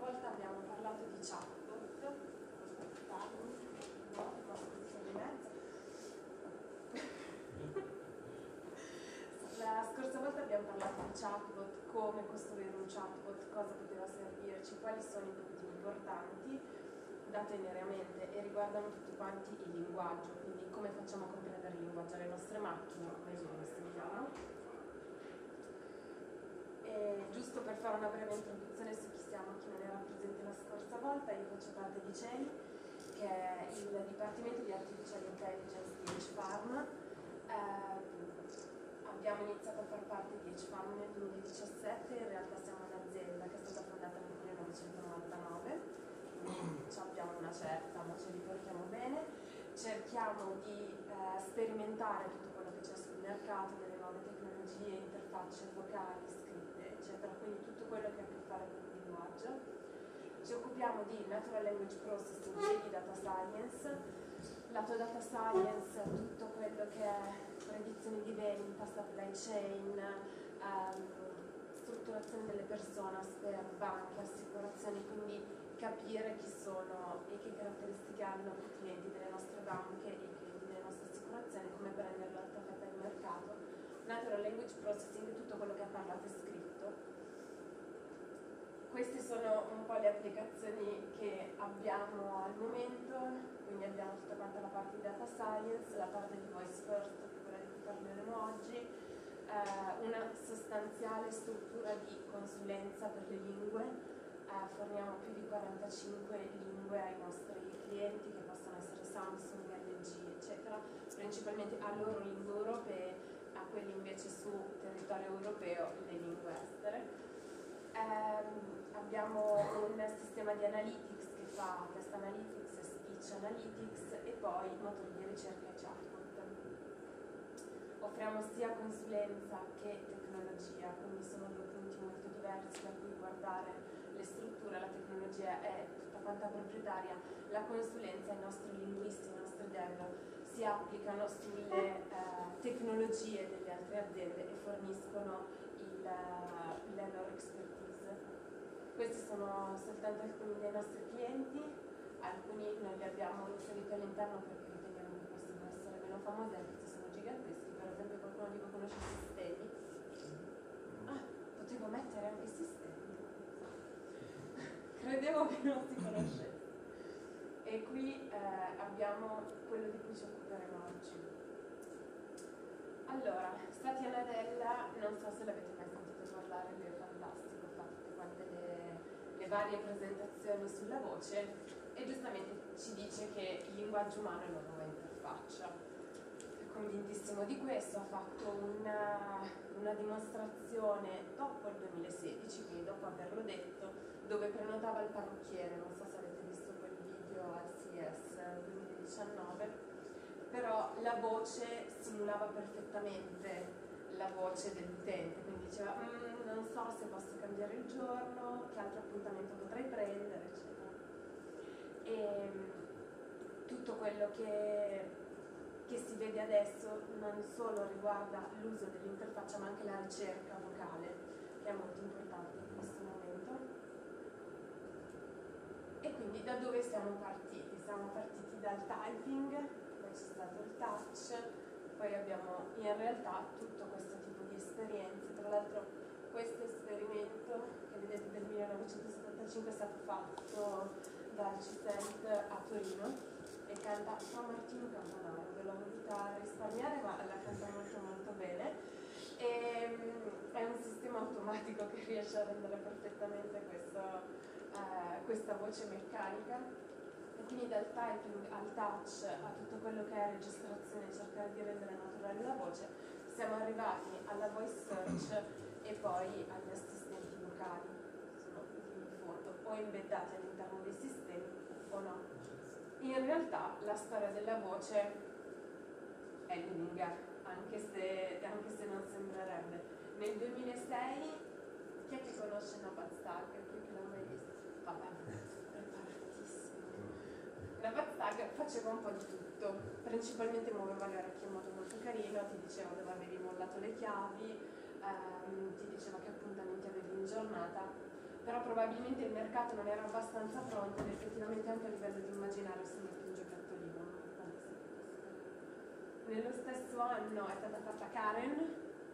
volta abbiamo parlato di chatbot, la scorsa volta abbiamo parlato di chatbot, come costruire un chatbot, cosa poteva servirci, quali sono i punti importanti da tenere a mente e riguardano tutti quanti il linguaggio, quindi come facciamo a comprendere il linguaggio alle nostre macchine, come lo studiamo. E giusto per fare una breve introduzione su chi siamo, chi non era presente la scorsa volta, io faccio parte di CENI, che è il Dipartimento di Artificial Intelligence di H-Pharma. Abbiamo iniziato a far parte di H-Pharma nel 2017, in realtà siamo un'azienda che è stata fondata nel 1999, quindi abbiamo una certa, ma ce li portiamo bene. Cerchiamo di sperimentare tutto quello che c'è sul mercato, delle nuove tecnologie, interfacce vocali, scritte, eccetera, quindi tutto quello che ha a che fare con il linguaggio. Ci occupiamo di Natural Language Processing e di Data Science. Lato Data Science, tutto quello che è predizione di vendita, supply chain, strutturazione delle personas per banche, assicurazioni, quindi capire chi sono e che caratteristiche hanno i clienti delle nostre banche e i clienti delle nostre assicurazioni, come prendere l'alta fetta di mercato. Natural Language Processing, tutto quello che è parlato e scritto. Queste sono un po' le applicazioni che abbiamo al momento, quindi abbiamo tutta quanta la parte di data science, la parte di voice first, che è quella di cui parleremo oggi, una sostanziale struttura di consulenza per le lingue, forniamo più di 45 lingue ai nostri clienti, che possono essere Samsung, LG, eccetera, principalmente a loro lingue europee, a quelli invece su territorio europeo le lingue estere. Abbiamo un sistema di analytics che fa test analytics e speech analytics e poi motori di ricerca e chatbot. Offriamo sia consulenza che tecnologia, quindi sono due punti molto diversi da cui guardare le strutture. La tecnologia è tutta quanta proprietaria, la consulenza, i nostri linguisti, i nostri dev si applicano sulle tecnologie delle altre aziende e forniscono la loro expertise. Questi sono soltanto alcuni dei nostri clienti, alcuni noi li abbiamo inseriti all'interno perché riteniamo che possano essere meno famosi, anche se sono giganteschi. Per esempio qualcuno di voi conosce i sistemi? Ah, potevo mettere anche i sistemi. Credevo che non si conoscesse. E qui abbiamo quello di cui ci occuperemo oggi. Allora, Satya Nadella, non so se l'avete mai sentito parlare, lui è fantastico, fa tutte quante le varie presentazioni sulla voce e giustamente ci dice che il linguaggio umano è una nuova interfaccia. È convintissimo di questo, ha fatto una dimostrazione dopo il 2016, quindi dopo averlo detto, dove prenotava il parrucchiere, non so se avete visto quel video al CES 2019, però la voce simulava perfettamente la voce dell'utente, quindi diceva non so se posso cambiare il giorno, che altro appuntamento potrei prendere, eccetera. E tutto quello che si vede adesso non solo riguarda l'uso dell'interfaccia ma anche la ricerca vocale, che è molto importante in questo momento. E quindi da dove siamo partiti? Siamo partiti dal typing, poi c'è stato il touch, poi abbiamo in realtà tutto questo tipo di esperienze. Tra l'altro questo esperimento che vedete del 1975 è stato fatto dal CISENT a Torino e canta San Martino Campanaro, ve l'ho voluta risparmiare ma la canta molto bene. E, è un sistema automatico che riesce a rendere perfettamente questa voce meccanica. E quindi dal typing al touch a tutto quello che è registrazione, cercare di rendere naturale la voce, siamo arrivati alla voice search e poi agli assistenti vocali, sono in fondo o embeddati all'interno dei sistemi o no. In realtà la storia della voce è lunga, anche se non sembrerebbe. Nel 2006, chi è che conosce Napatztag? Chi che l'ha mai visto? Vabbè, preparatissimo. Napatztag faceva un po' di tutto, principalmente muoveva le orecchie in modo molto carino, ti diceva dove avevi mollato le chiavi, ti diceva che appuntamenti avevi in giornata, però probabilmente il mercato non era abbastanza pronto ed effettivamente anche a livello di immaginario sembra più un giocattolino. Nello stesso anno è stata fatta Karen,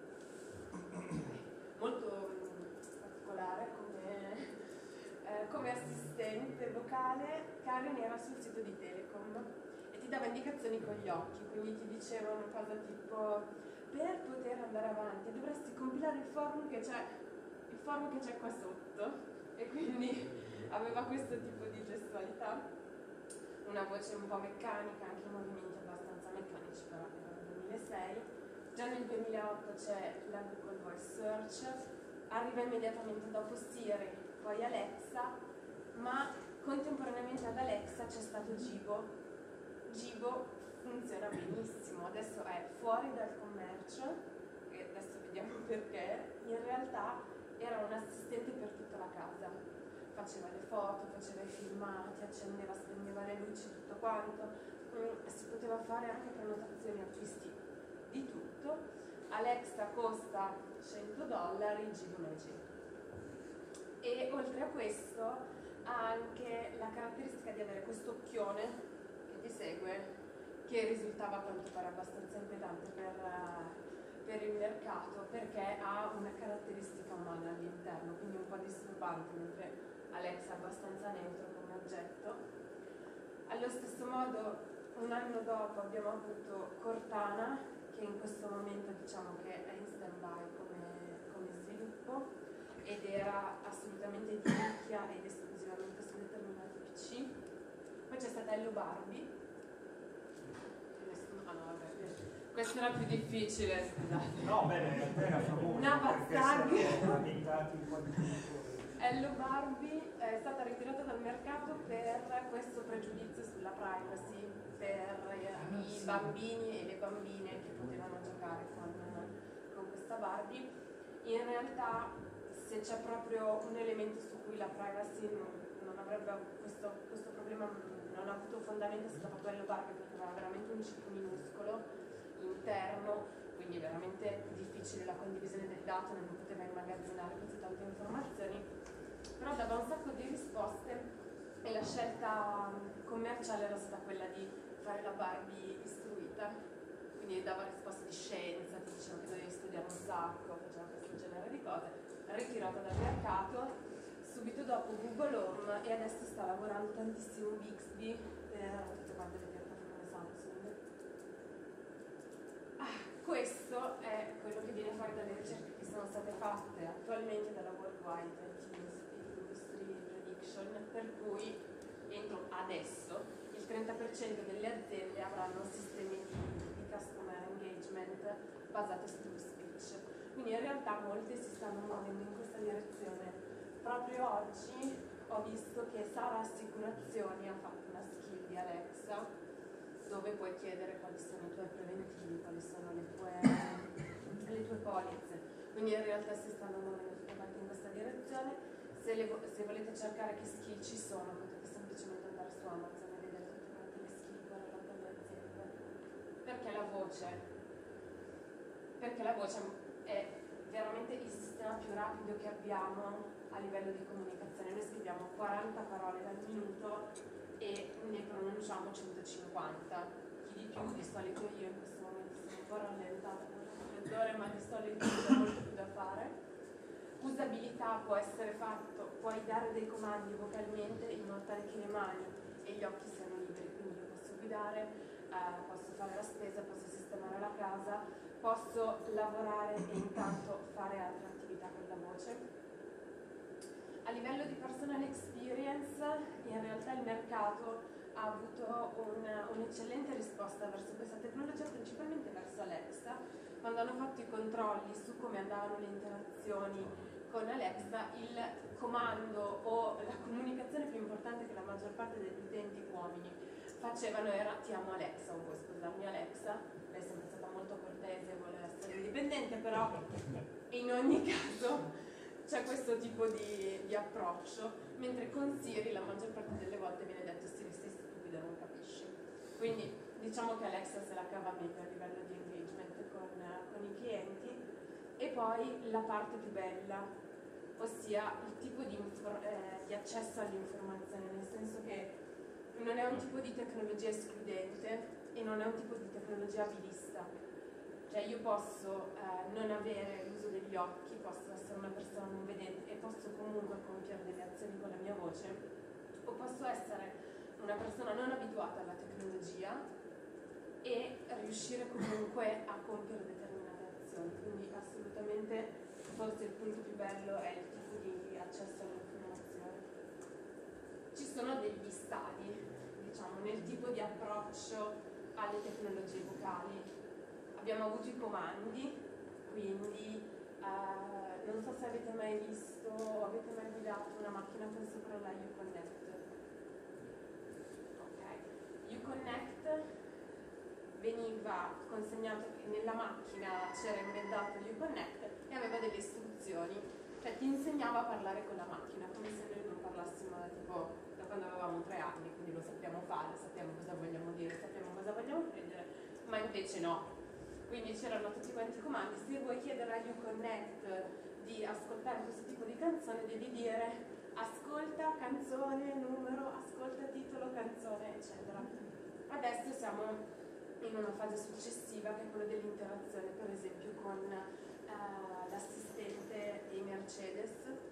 molto particolare come assistente vocale. Karen era sul sito di Telecom e ti dava indicazioni con gli occhi, quindi ti diceva una cosa tipo: per poter andare avanti dovresti compilare il forum che c'è qua sotto, e quindi aveva questo tipo di gestualità, una voce un po' meccanica, anche movimenti abbastanza meccanici, però era nel 2006. Già nel 2008 c'è la Google Voice Search, arriva immediatamente dopo Siri, poi Alexa, ma contemporaneamente ad Alexa c'è stato Gibo. Gibo funziona benissimo, adesso è fuori dal commercio, e adesso vediamo perché. In realtà era un assistente per tutta la casa, faceva le foto, faceva i filmati, accendeva, spegneva le luci, tutto quanto, si poteva fare anche prenotazioni, acquisti di tutto. Alexa costa $100, Gibo 900. E oltre a questo ha anche la caratteristica di avere questo occhione che ti segue, che risultava a quanto pare abbastanza inquietante per il mercato, perché ha una caratteristica umana all'interno, quindi un po' disturbante, mentre Alexa è abbastanza neutro come oggetto. Allo stesso modo, un anno dopo abbiamo avuto Cortana, che in questo momento diciamo che è in stand-by come sviluppo, ed era assolutamente di nicchia ed esclusivamente su determinati PC. Poi c'è stata Hello Barbie. Questo era più difficile, scusate. No, bene, era famoso. Una battaglia. Un po' di tempo. Hello Barbie è stata ritirata dal mercato per questo pregiudizio sulla privacy, per i bambini e le bambine che potevano giocare con questa Barbie. In realtà, se c'è proprio un elemento su cui la privacy non avrebbe questo problema, non ha avuto fondamento, è stato proprio Hello Barbie, perché aveva veramente un chip minuscolo interno, quindi veramente difficile la condivisione del dato, non poteva immagazzinare così tante informazioni, però dava un sacco di risposte e la scelta commerciale era stata quella di fare la Barbie istruita, quindi dava risposte di scienza, ti dicevano che dovevi studiare un sacco, faceva questo genere di cose. Ritirata dal mercato, subito dopo Google Home, e adesso sta lavorando tantissimo Bixby per tutte quante le piattaforme Samsung. Questo è quello che viene fuori dalle ricerche che sono state fatte attualmente dalla Worldwide IT Industry Prediction, per cui entro adesso il 30% delle aziende avranno sistemi di customer engagement basati su true speech. Quindi in realtà molte si stanno muovendo in questa direzione. Proprio oggi ho visto che Sara Assicurazioni ha fatto una skill di Alexa dove puoi chiedere quali sono i tuoi preventivi, quali sono le tue polizze. Quindi in realtà si stanno muovendo tutte quante in questa direzione. Se volete cercare che skill ci sono, potete semplicemente andare su Amazon e vedere tutte quante le skill correlate alle aziende. Perché la voce è veramente il sistema più rapido che abbiamo a livello di comunicazione. Noi scriviamo 40 parole al minuto e ne pronunciamo 150. Chi di più, di solito io in questo momento sono un po' rallentata con le raffreddore, ma di solito c'è molto più da fare. Usabilità può essere fatto, puoi dare dei comandi vocalmente in modo tale che le mani e gli occhi siano liberi, quindi io posso guidare, posso fare la spesa, posso sistemare la casa, posso lavorare e intanto fare altre attività con la voce. A livello di personal experience, in realtà il mercato ha avuto un'eccellente risposta verso questa tecnologia, principalmente verso Alexa. Quando hanno fatto i controlli su come andavano le interazioni con Alexa, il comando o la comunicazione più importante che la maggior parte degli utenti uomini facevano era: ti amo Alexa, o vuoi sposarmi Alexa? Lei è sempre stata molto cortese, vuole essere indipendente, però in ogni caso c'è questo tipo di approccio, mentre con Siri la maggior parte delle volte viene detto: Siri, sei stupido, non capisci. Quindi diciamo che Alexa se la cava meglio a livello di engagement con i clienti. E poi la parte più bella, ossia il tipo di accesso all'informazione, nel senso che non è un tipo di tecnologia escludente e non è un tipo di tecnologia abilista. Cioè io posso non avere l'uso degli occhi, posso essere una persona non vedente e posso comunque compiere delle azioni con la mia voce, o posso essere una persona non abituata alla tecnologia e riuscire comunque a compiere determinate azioni. Quindi assolutamente forse il punto più bello è il tipo di accesso all'informazione. Ci sono degli stadi, diciamo, nel tipo di approccio alle tecnologie vocali. Abbiamo avuto i comandi, quindi non so se avete mai visto o avete mai guidato una macchina con sopra la Uconnect. Ok, Uconnect veniva consegnato nella macchina, c'era embeddato Uconnect e aveva delle istruzioni, cioè ti insegnava a parlare con la macchina come se noi non parlassimo da quando avevamo 3 anni, quindi lo sappiamo fare, sappiamo cosa vogliamo dire, sappiamo cosa vogliamo prendere, ma invece no. Quindi c'erano tutti quanti i comandi. Se vuoi chiedere a Uconnect di ascoltare questo tipo di canzone, devi dire ascolta canzone, numero, ascolta titolo, canzone, eccetera. Adesso siamo in una fase successiva che è quella dell'interazione, per esempio con l'assistente di Mercedes.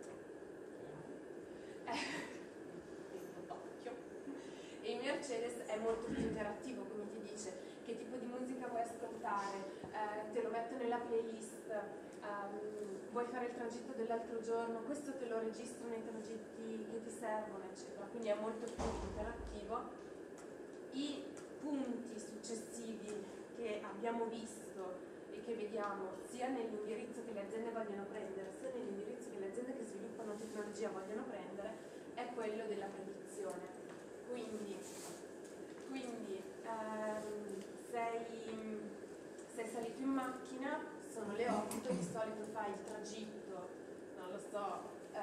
E in Mercedes è molto più interattivo, quindi ti dice che tipo di musica vuoi ascoltare, te lo metto nella playlist, vuoi fare il tragitto dell'altro giorno, questo te lo registro nei tragitti che ti servono, eccetera. Quindi è molto più interattivo. I punti successivi che abbiamo visto e che vediamo sia nell'indirizzo che le aziende vogliono prendere, sia nell'indirizzo che le aziende che sviluppano tecnologia vogliono prendere, è quello della predizione. Quindi sei salito in macchina, sono le 8, di solito fai il tragitto, non lo so,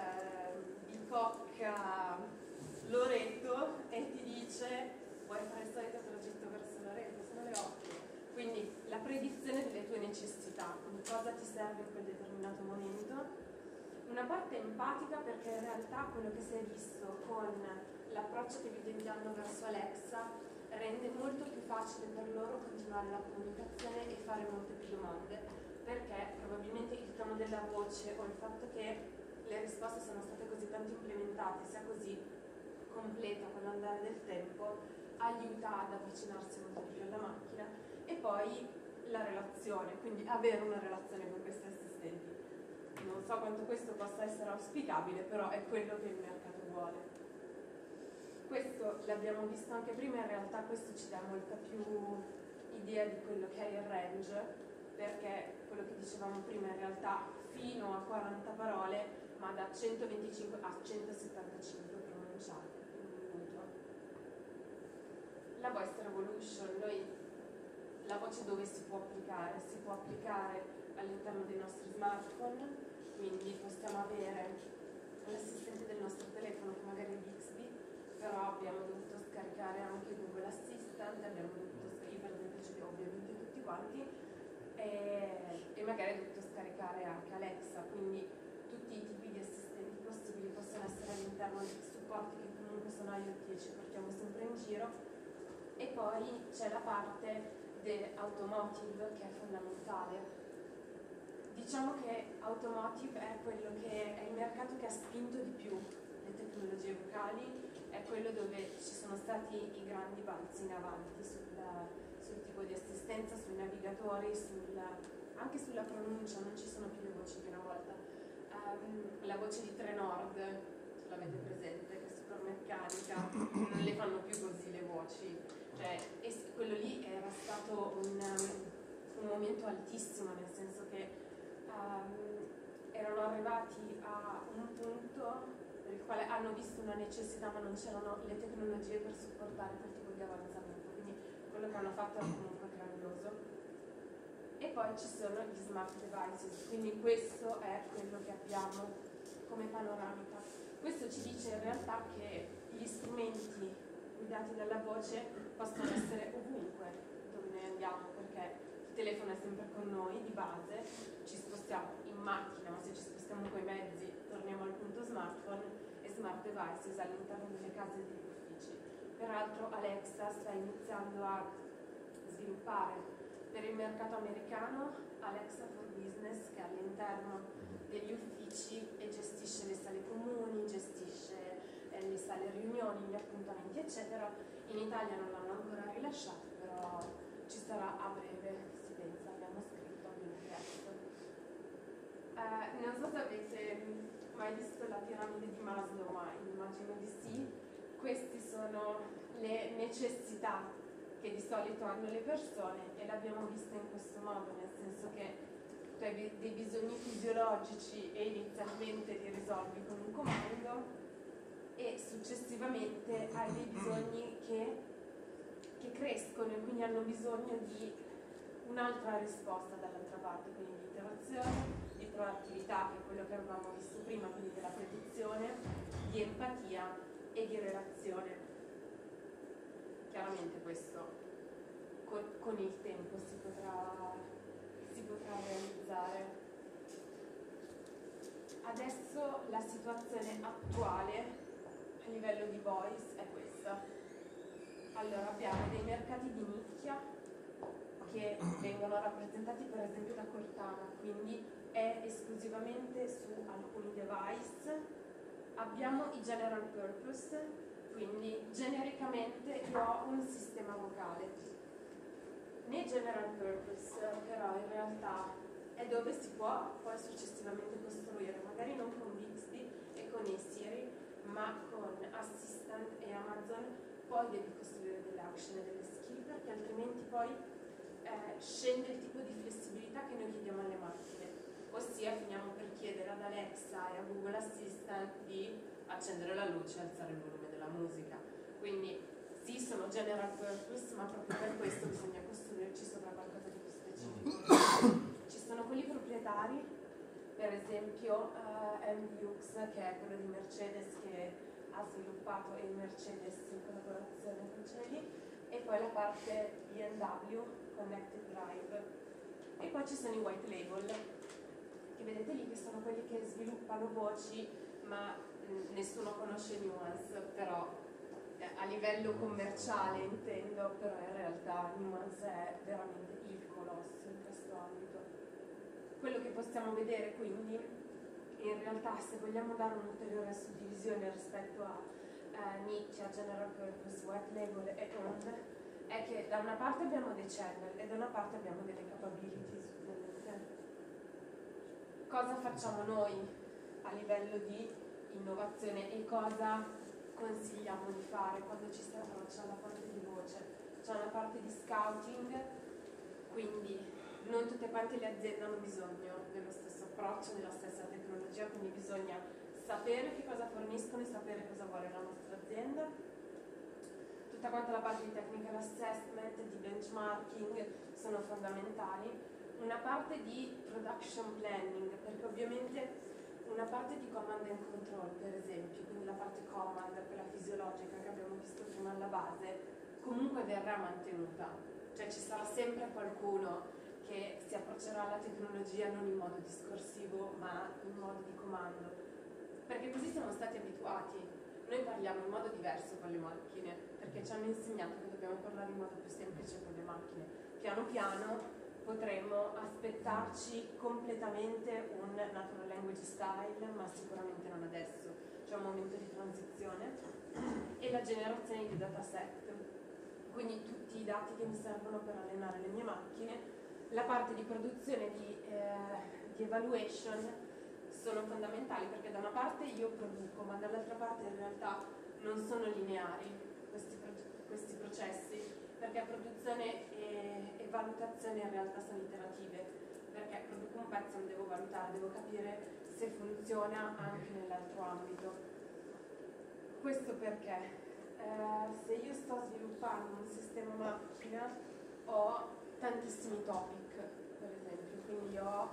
Bicocca Loreto, e ti dice vuoi fare il solito tragitto verso Loreto, sono le 8. Quindi la predizione delle tue necessità, di cosa ti serve in quel determinato momento. Una parte empatica, perché in realtà quello che si è visto con l'approccio che gli utenti hanno verso Alexa rende molto più facile per loro continuare la comunicazione e fare molte più domande, perché probabilmente il tono della voce o il fatto che le risposte siano state così tanto implementate, sia così completa con l'andare del tempo, aiuta ad avvicinarsi molto di più alla macchina. E poi la relazione, quindi avere una relazione con questi assistenti. Non so quanto questo possa essere auspicabile, però è quello che il mercato vuole. Questo l'abbiamo visto anche prima, in realtà questo ci dà molta più idea di quello che è il range, perché quello che dicevamo prima in realtà fino a 40 parole, ma da 125 a 175 pronunciate in un minuto. La voice revolution, la voce dove si può applicare? Si può applicare all'interno dei nostri smartphone, quindi possiamo avere l'assistente del nostro telefono che magari è Bixby, però abbiamo dovuto scaricare anche Google Assistant, abbiamo dovuto scrivere, per esempio ce li ho ovviamente tutti quanti, e magari ho dovuto scaricare anche Alexa, quindi tutti i tipi di assistenti possibili possono essere all'interno di supporti che comunque sono IoT e ci portiamo sempre in giro. E poi c'è la parte automotive che è fondamentale. Diciamo che automotive è quello che è il mercato che ha spinto di più le tecnologie vocali, è quello dove ci sono stati i grandi balzi in avanti sul tipo di assistenza, sui navigatori, anche sulla pronuncia. Non ci sono più le voci di una volta. La voce di Trenord, ce l'avete presente, che è super meccanica, non le fanno più così le voci, cioè, e quello lì era stato un momento altissimo, nel senso che erano arrivati a un punto per il quale hanno visto una necessità, ma non c'erano le tecnologie per supportare quel tipo di avanzamento, quindi quello che hanno fatto era comunque grandioso. E poi ci sono gli smart devices, quindi questo è quello che abbiamo come panoramica. Questo ci dice in realtà che gli strumenti guidati dalla voce possono essere ovunque dove noi andiamo, perché il telefono è sempre con noi di base, ci spostiamo siamo in macchina, ma se ci spostiamo coi mezzi torniamo al punto smartphone e smart devices all'interno delle case e degli uffici. Peraltro Alexa sta iniziando a sviluppare per il mercato americano Alexa for Business, che è all'interno degli uffici e gestisce le sale comuni, gestisce le sale riunioni, gli appuntamenti eccetera. In Italia non l'hanno ancora rilasciato, però ci sarà a breve, si pensa, abbiamo scritto, abbiamo chiesto. Non so se avete mai visto la piramide di Maslow, ma immagino di sì. Queste sono le necessità che di solito hanno le persone e l'abbiamo vista in questo modo, nel senso che tu hai dei bisogni fisiologici e inizialmente li risolvi con un comando e successivamente hai dei bisogni che crescono e quindi hanno bisogno di un'altra risposta dall'altra parte, quindi di interazione, di proattività, che è quello che avevamo visto prima, quindi della predizione, di empatia e di relazione. Chiaramente questo con il tempo si potrà realizzare. Adesso la situazione attuale a livello di voice è questa. Allora abbiamo dei mercati di nicchia che vengono rappresentati per esempio da Cortana, quindi è esclusivamente su alcuni device. Abbiamo i general purpose, quindi genericamente io ho un sistema vocale. Nei general purpose però in realtà è dove si può poi successivamente costruire, magari non con Bixby e con Siri, ma con Assistant e Amazon. Poi devi costruire delle action e delle skill, perché altrimenti poi scende il tipo di flessibilità che noi chiediamo alle macchine, ossia finiamo per chiedere ad Alexa e a Google Assistant di accendere la luce e alzare il volume della musica. Quindi sì, sono general purpose, ma proprio per questo bisogna costruirci sopra qualcosa di più specifico. Ci sono quelli proprietari, per esempio MBUX, che è quello di Mercedes, che ha sviluppato il Mercedes in collaborazione con Celi, e poi la parte BMW, Connected Drive. E poi ci sono i white label, che vedete lì, che sono quelli che sviluppano voci, ma nessuno conosce Nuance, però a livello commerciale intendo, però in realtà Nuance è veramente il colosso in questo ambito. Quello che possiamo vedere quindi, in realtà, se vogliamo dare un'ulteriore suddivisione rispetto a nicchia, general purpose, white label e owned, è che da una parte abbiamo dei channel e da una parte abbiamo delle capabilities. Cosa facciamo noi a livello di innovazione e cosa consigliamo di fare quando ci si approccia alla parte di voce? C'è una parte di scouting, quindi non tutte quante le aziende hanno bisogno dello stesso approccio, della stessa tecnologia, quindi bisogna sapere che cosa forniscono e sapere cosa vuole la nostra azienda. Tutta quanta la parte di technical assessment, di benchmarking sono fondamentali. Una parte di production planning, perché ovviamente una parte di command and control, per esempio, quindi la parte command, quella fisiologica che abbiamo visto prima alla base, comunque verrà mantenuta. Cioè ci sarà sempre qualcuno che si approccerà alla tecnologia non in modo discorsivo, ma in modo di comando. Perché così siamo stati abituati. Noi parliamo in modo diverso con le macchine, perché ci hanno insegnato che dobbiamo parlare in modo più semplice con le macchine. Piano piano potremmo aspettarci completamente un natural language style, ma sicuramente non adesso. C'è un momento di transizione e la generazione di dataset, quindi tutti i dati che mi servono per allenare le mie macchine. La parte di produzione di evaluation sono fondamentali, perché da una parte io produco, ma dall'altra parte in realtà non sono lineari questi processi, perché produzione e valutazione in realtà sono iterative, perché produco un pezzo, lo devo valutare, devo capire se funziona anche nell'altro ambito. Questo perché se io sto sviluppando un sistema macchina ho tantissimi topic, per esempio, quindi ho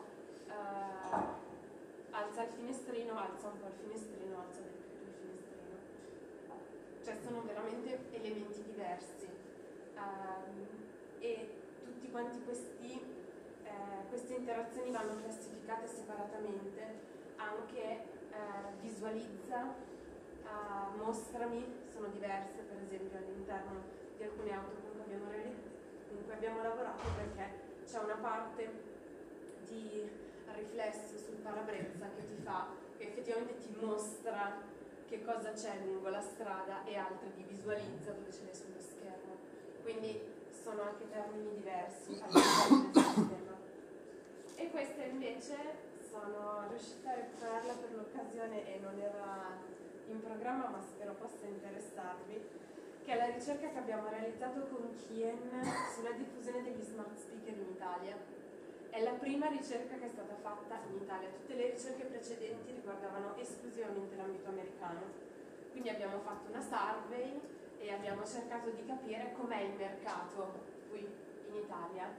alza il finestrino, alza un po' il finestrino, alza del più il finestrino, cioè sono veramente elementi diversi. E tutti quanti questi queste interazioni vanno classificate separatamente, anche visualizza, mostrami, sono diverse, per esempio all'interno di alcune auto con cui abbiamo lavorato, perché c'è una parte di riflesso sul parabrezza che effettivamente ti mostra che cosa c'è lungo la strada, e altre ti visualizza dove ce n'è sullo schermo. Quindi sono anche termini diversi all'interno del sistema. E questa invece sono riuscita a recuperarla per l'occasione e non era in programma, ma spero possa interessarvi, che è la ricerca che abbiamo realizzato con Kien sulla diffusione degli smart speaker in Italia. È la prima ricerca che è stata fatta in Italia. Tutte le ricerche precedenti riguardavano esclusivamente l'ambito americano. Quindi abbiamo fatto una survey e abbiamo cercato di capire com'è il mercato qui in Italia.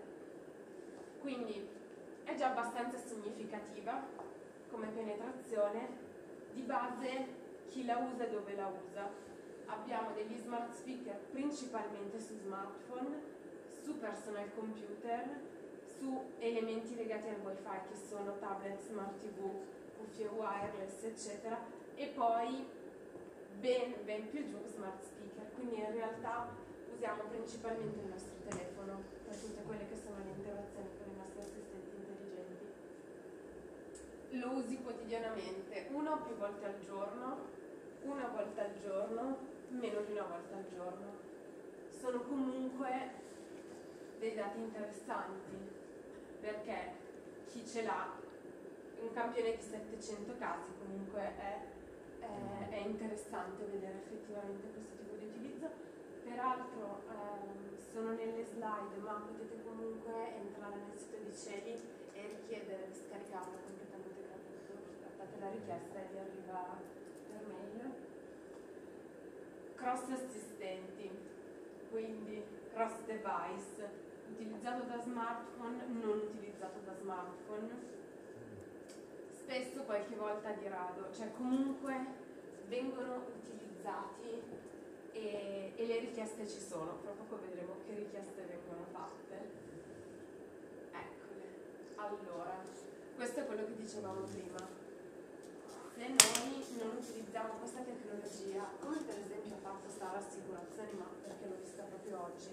Quindi è già abbastanza significativa come penetrazione. Di base chi la usa e dove la usa. Abbiamo degli smart speaker principalmente su smartphone, su personal computer, su elementi legati al wifi che sono tablet, smart tv, cuffie wireless eccetera, e poi ben più giù smart speaker. Quindi in realtà usiamo principalmente il nostro telefono per tutte quelle che sono le interazioni con i nostri assistenti intelligenti. Lo usi quotidianamente, una o più volte al giorno, una volta al giorno, meno di una volta al giorno. Sono comunque dei dati interessanti, perché chi ce l'ha, un campione di 700 casi comunque è interessante vedere effettivamente questo tipo di utilizzo. Peraltro sono nelle slide, ma potete comunque entrare nel sito di Celi e richiedere di scaricarlo completamente gratuito. Fate la richiesta e vi arriva per mail. Cross assistenti, quindi cross device, utilizzato da smartphone, non utilizzato da smartphone, spesso qualche volta di rado, cioè comunque vengono utilizzati e le richieste ci sono. Fra poco vedremo che richieste vengono fatte. Eccole. Allora, questo è quello che dicevamo prima. Se noi non utilizziamo questa tecnologia, come per esempio ha fatto Star Assicurazioni, ma perché l'ho vista proprio oggi,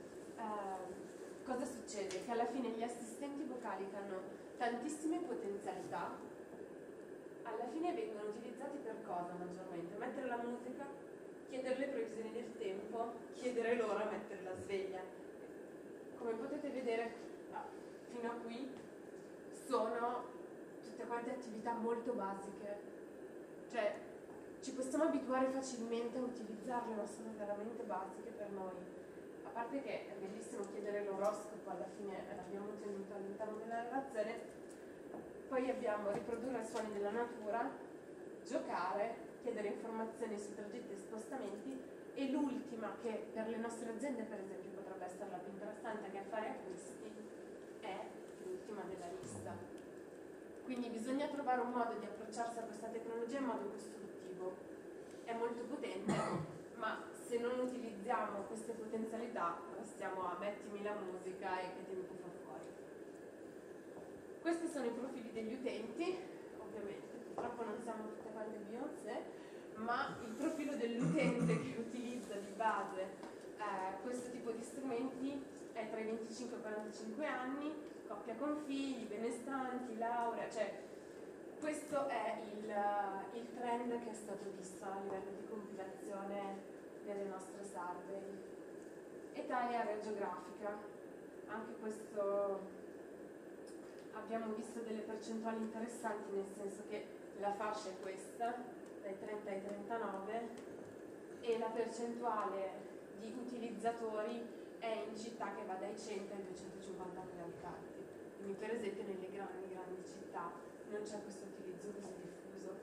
cosa succede? Che alla fine gli assistenti vocali che hanno tantissime potenzialità, alla fine vengono utilizzati per cosa maggiormente? Mettere la musica, chiedere le previsioni del tempo, chiedere l'ora, mettere la sveglia. Come potete vedere, fino a qui sono tutte quante attività molto basiche, cioè ci possiamo abituare facilmente a utilizzarle, ma sono veramente basiche per noi. A parte che è bellissimo chiedere l'oroscopo, alla fine l'abbiamo tenuto all'interno della relazione. Poi abbiamo riprodurre suoni della natura, giocare, chiedere informazioni su tragitti e spostamenti, e l'ultima, che per le nostre aziende per esempio potrebbe essere la più interessante, che è fare acquisti, è l'ultima della lista. Quindi bisogna trovare un modo di approcciarsi a questa tecnologia in modo costruttivo. È molto potente, ma se non utilizziamo queste potenzialità stiamo a mettimi la musica e che tempo fa fuori. Questi sono i profili degli utenti, ovviamente purtroppo non siamo tutte quante Beyoncé, ma il profilo dell'utente che utilizza di base questo tipo di strumenti è tra i 25 e i 45 anni, coppia con figli, benestanti, laurea, cioè questo è il trend che è stato visto a livello di compilazione delle nostre survey. Età e area geografica, anche questo abbiamo visto delle percentuali interessanti, nel senso che la fascia è questa, dai 30 ai 39, e la percentuale di utilizzatori è in città che va dai 100 ai 250 abitanti. Quindi per esempio nelle grandi città non c'è questo utilizzo così diffuso.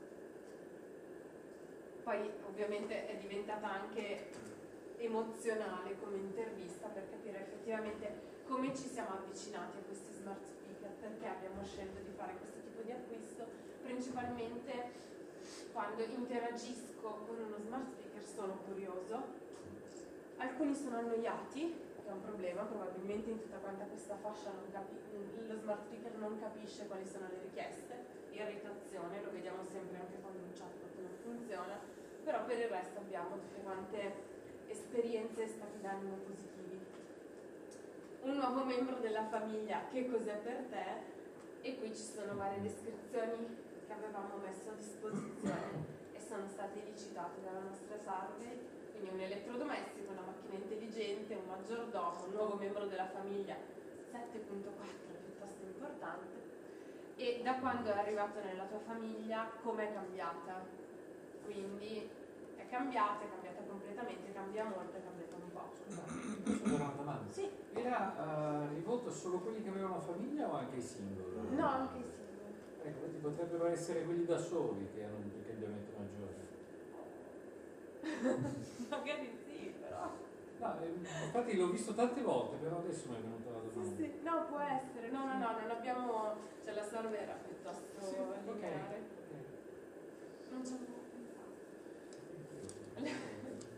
Poi ovviamente è diventata anche emozionale come intervista per capire effettivamente come ci siamo avvicinati a questi smart speaker, perché abbiamo scelto di fare questo tipo di acquisto. Principalmente quando interagisco con uno smart speaker sono curioso, alcuni sono annoiati che è un problema, probabilmente in tutta quanta questa fascia lo smart speaker non capisce quali sono le richieste, irritazione, lo vediamo sempre anche quando un chatbot non funziona, però per il resto abbiamo tutte quante esperienze e stati d'animo positivi. Un nuovo membro della famiglia, che cos'è per te? E qui ci sono varie descrizioni che avevamo messo a disposizione e sono state licitate dalla nostra survey, quindi un elettrodomestico, una macchina intelligente, un maggiordomo, un nuovo membro della famiglia, 7.4, piuttosto importante. E da quando è arrivato nella tua famiglia, com'è cambiata? Quindi è cambiata completamente, cambia molto, è cambiata un po'. Posso fare una domanda? Sì. Era rivolto solo a quelli che avevano famiglia o anche ai singoli? No, anche i singoli. Ecco, quindi potrebbero essere quelli da soli che hanno avuto il cambiamento maggiore. Magari sì, però. No, infatti l'ho visto tante volte, però adesso mi è venuta la domanda. Sì, sì. No, può essere. No, non abbiamo. Cioè la survey era piuttosto Sì, lineare. ok. Non ci avevo pensato.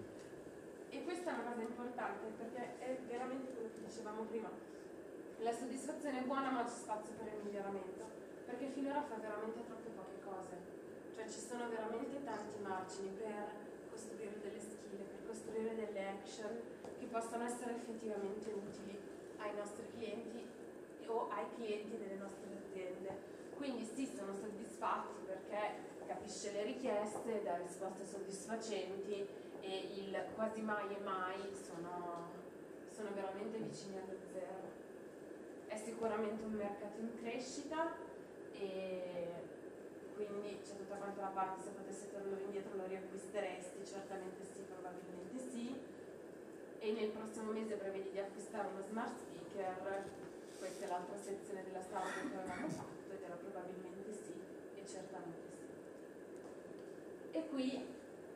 E questa è una cosa importante perché è veramente quello che dicevamo prima. La soddisfazione è buona ma c'è spazio per il miglioramento, perché finora fa veramente troppe poche cose. Cioè ci sono veramente tanti margini per costruire delle skill, per costruire delle action che possano essere effettivamente utili ai nostri clienti o ai clienti delle nostre aziende. Quindi sì, sono soddisfatti perché capisce le richieste, dà risposte soddisfacenti e il quasi mai e mai sono veramente vicini allo zero. È sicuramente un mercato in crescita e quindi c'è tutta quanta la parte, se potessi tornare indietro lo riacquisteresti? Certamente sì, probabilmente sì. E nel prossimo mese prevedi di acquistare uno smart speaker? Questa è l'altra sezione della storia che avevamo fatto ed era probabilmente sì e certamente sì. E qui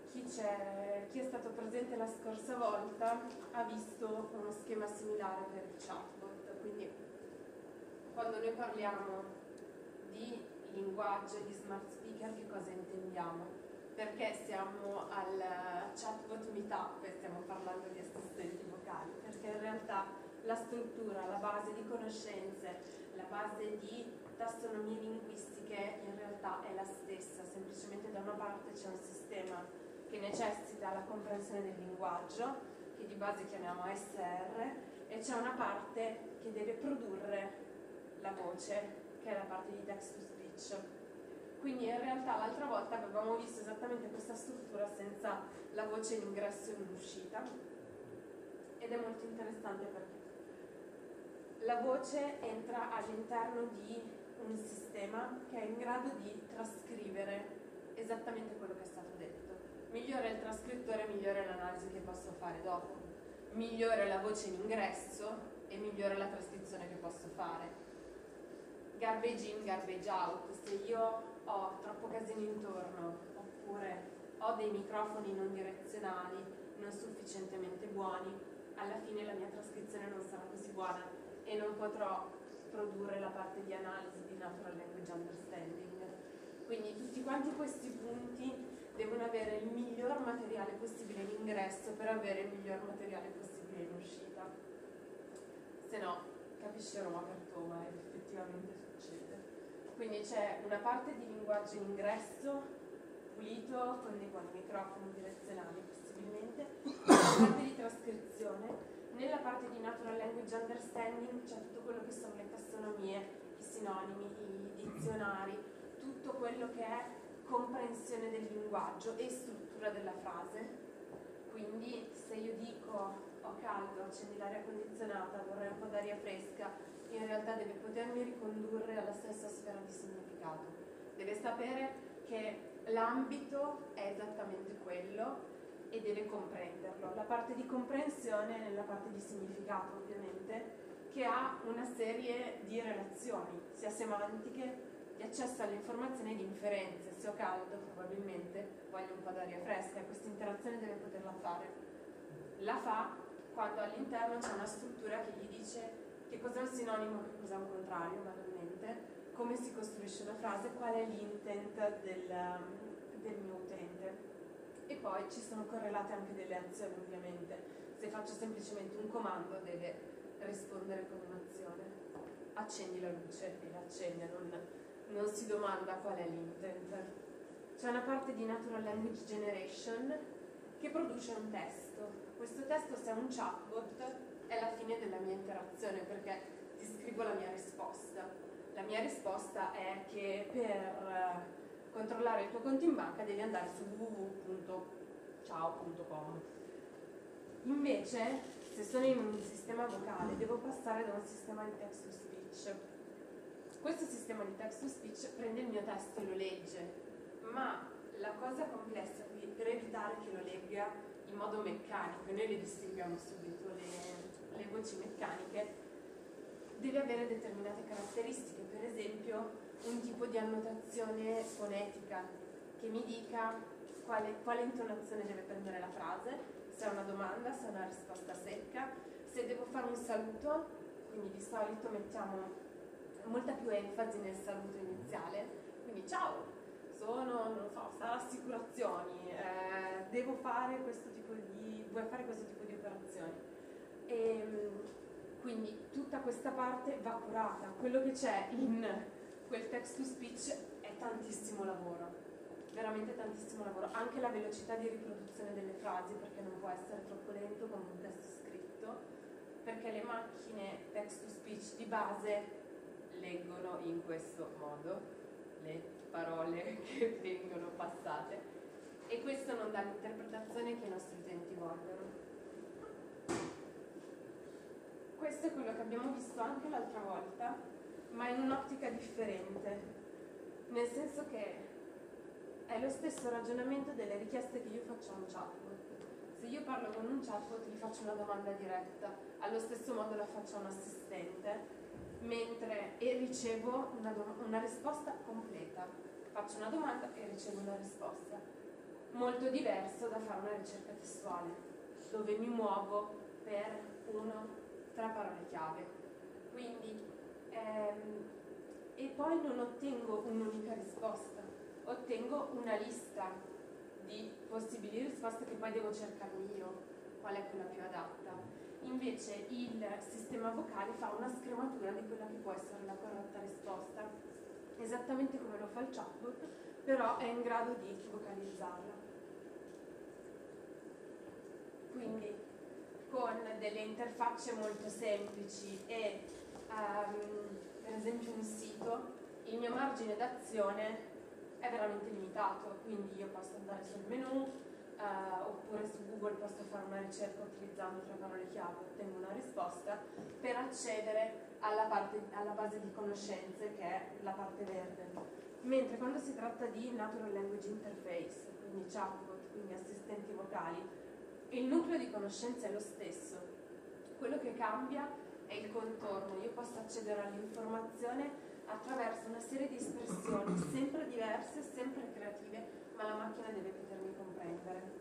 chi è stato presente la scorsa volta ha visto uno schema similare per il chatbot, quindi quando noi parliamo di linguaggio e di smart speaker che cosa intendiamo? Perché siamo al chatbot meetup e stiamo parlando di assistenti vocali? Perché in realtà la struttura, la base di conoscenze, la base di tassonomie linguistiche in realtà è la stessa, semplicemente da una parte c'è un sistema che necessita la comprensione del linguaggio, che di base chiamiamo ASR, e c'è una parte che deve produrre la voce, che è la parte di text to speech. Quindi in realtà l'altra volta avevamo visto esattamente questa struttura senza la voce in ingresso e in uscita, ed è molto interessante perché la voce entra all'interno di un sistema che è in grado di trascrivere esattamente quello che è stato detto. Migliore il trascrittore, migliore l'analisi che posso fare dopo, migliore la voce in ingresso e migliore la trascrizione che posso fare. Garbage in, garbage out. Se io ho troppo casino intorno oppure ho dei microfoni non direzionali non sufficientemente buoni, alla fine la mia trascrizione non sarà così buona e non potrò produrre la parte di analisi di natural language understanding. Quindi tutti quanti questi punti devono avere il miglior materiale possibile in ingresso per avere il miglior materiale possibile in uscita. Se no, capisci Roma per Toma ed effettivamente succede. Quindi c'è una parte di linguaggio in ingresso, pulito, con dei buoni microfoni direzionali possibilmente, una parte di trascrizione. Nella parte di natural language understanding c'è tutto quello che sono le tassonomie, i sinonimi, i dizionari, tutto quello che è comprensione del linguaggio e struttura della frase. Quindi se io dico ho caldo, accendi l'aria condizionata, vorrei un po' d'aria fresca, in realtà deve potermi ricondurre alla stessa sfera di significato. Deve sapere che l'ambito è esattamente quello e deve comprenderlo. La parte di comprensione è nella parte di significato, ovviamente, che ha una serie di relazioni, sia semantiche, di accesso alle informazioni e di inferenze. Se ho caldo, probabilmente voglio un po' d'aria fresca e questa interazione deve poterla fare. La fa quando all'interno c'è una struttura che gli dice che cos'è un sinonimo, che cos'è un contrario, banalmente, come si costruisce una frase, qual è l'intent del mio utente. E poi ci sono correlate anche delle azioni, ovviamente. Se faccio semplicemente un comando deve rispondere con un'azione. Accendi la luce e la accende, non si domanda qual è l'intent. C'è una parte di Natural Language Generation che produce un testo. Questo testo, se è un chatbot, è la fine della mia interazione perché ti scrivo la mia risposta. La mia risposta è che per controllare il tuo conto in banca devi andare su www.ciao.com. Invece, se sono in un sistema vocale, devo passare da un sistema di text to speech. Questo sistema di text to speech prende il mio testo e lo legge, ma la cosa complessa qui, per evitare che lo legga in modo meccanico, e noi le distinguiamo subito, le voci meccaniche, deve avere determinate caratteristiche, per esempio un tipo di annotazione fonetica che mi dica quale intonazione deve prendere la frase, se è una domanda, se è una risposta secca, se devo fare un saluto, quindi di solito mettiamo molta più enfasi nel saluto iniziale, quindi ciao, non lo so, sarà assicurazioni, devo fare questo tipo vuoi fare questo tipo di operazioni. Quindi tutta questa parte va curata. Quello che c'è in quel text to speech è tantissimo lavoro, veramente tantissimo lavoro. Anche la velocità di riproduzione delle frasi, perché non può essere troppo lento come un testo scritto, perché le macchine text to speech di base leggono in questo modo le parole che vengono passate, e questo non dà l'interpretazione che i nostri utenti vogliono. Questo è quello che abbiamo visto anche l'altra volta, ma in un'ottica differente, nel senso che è lo stesso ragionamento delle richieste che io faccio a un chatbot. Se io parlo con un chatbot gli faccio una domanda diretta, allo stesso modo la faccio a un assistente, e ricevo una risposta completa. Faccio una domanda e ricevo una risposta. Molto diverso da fare una ricerca testuale, dove mi muovo per 3 parole chiave. Quindi, e poi non ottengo un'unica risposta, ottengo una lista di possibili risposte che poi devo cercarmi io, qual è quella più adatta. Invece il sistema vocale fa una scrematura di quella che può essere la corretta risposta, esattamente come lo fa il chatbot, però è in grado di vocalizzarla. Quindi con delle interfacce molto semplici e per esempio un sito, il mio margine d'azione è veramente limitato, quindi io posso andare sul menu, oppure su Google posso fare una ricerca utilizzando 3 parole chiave, ottengo una risposta per accedere alla base di conoscenze, che è la parte verde. Mentre quando si tratta di Natural Language Interface, quindi chatbot, quindi assistenti vocali, il nucleo di conoscenza è lo stesso. Quello che cambia è il contorno. Io posso accedere all'informazione attraverso una serie di espressioni sempre diverse, sempre creative, ma la macchina deve potermi comprendere.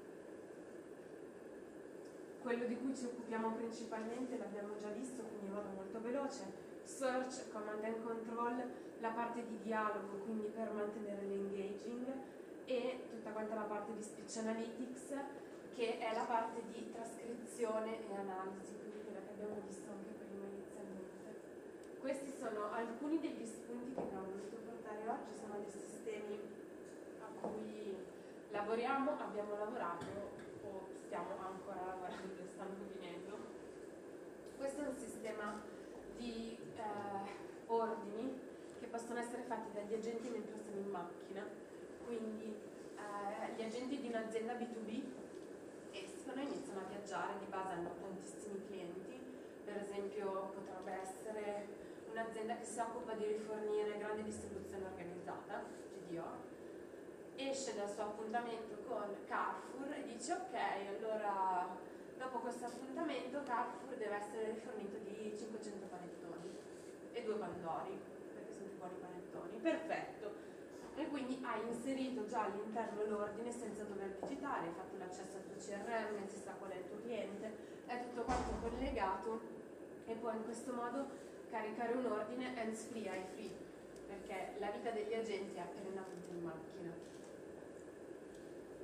Quello di cui ci occupiamo principalmente l'abbiamo già visto, quindi vado molto veloce. Search, Command and Control, la parte di dialogo, quindi per mantenere l'engaging, e tutta quanta la parte di Speech Analytics, che è la parte di trascrizione e analisi, quindi quella che abbiamo visto anche prima inizialmente. Questi sono alcuni degli spunti che abbiamo voluto portare oggi, sono dei sistemi a cui lavoriamo, abbiamo lavorato o stiamo ancora lavorando e stanno finendo. Questo è un sistema di ordini che possono essere fatti dagli agenti mentre sono in macchina, quindi gli agenti di un'azienda B2B escono e iniziano a viaggiare, di base hanno tantissimi clienti, per esempio potrebbe essere un'azienda che si occupa di rifornire grande distribuzione organizzata, GDO, esce dal suo appuntamento con Carrefour e dice ok, allora dopo questo appuntamento Carrefour deve essere rifornito di 500 panettoni e 2 pandori, perché sono più buoni panettoni, perfetto. E quindi hai inserito già all'interno l'ordine senza dover digitare, hai fatto l'accesso al tuo CRM, si sa qual è il tuo cliente, è tutto quanto collegato, e poi in questo modo caricare un ordine hands free, eye free, perché la vita degli agenti è perennemente in macchina.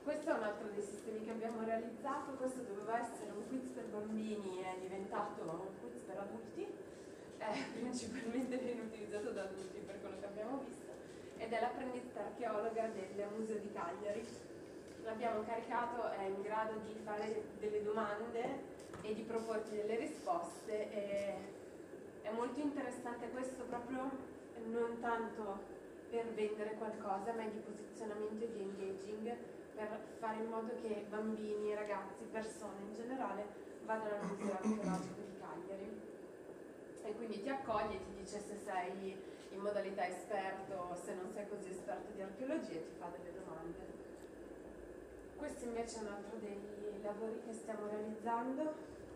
Questo è un altro dei sistemi che abbiamo realizzato. Questo doveva essere un quiz per bambini, è diventato un quiz per adulti, principalmente viene utilizzato da adulti per quello che abbiamo visto, ed è l'apprendista archeologa del Museo di Cagliari. L'abbiamo caricato, è in grado di fare delle domande e di proporti delle risposte, e è molto interessante questo proprio non tanto per vendere qualcosa, ma è di posizionamento e di engaging, per fare in modo che bambini, ragazzi, persone in generale vadano al Museo Archeologico di Cagliari. E quindi ti accoglie e ti dice se sei in modalità esperto o se non sei così esperto di archeologia, e ti fa delle domande. Questo invece è un altro dei lavori che stiamo realizzando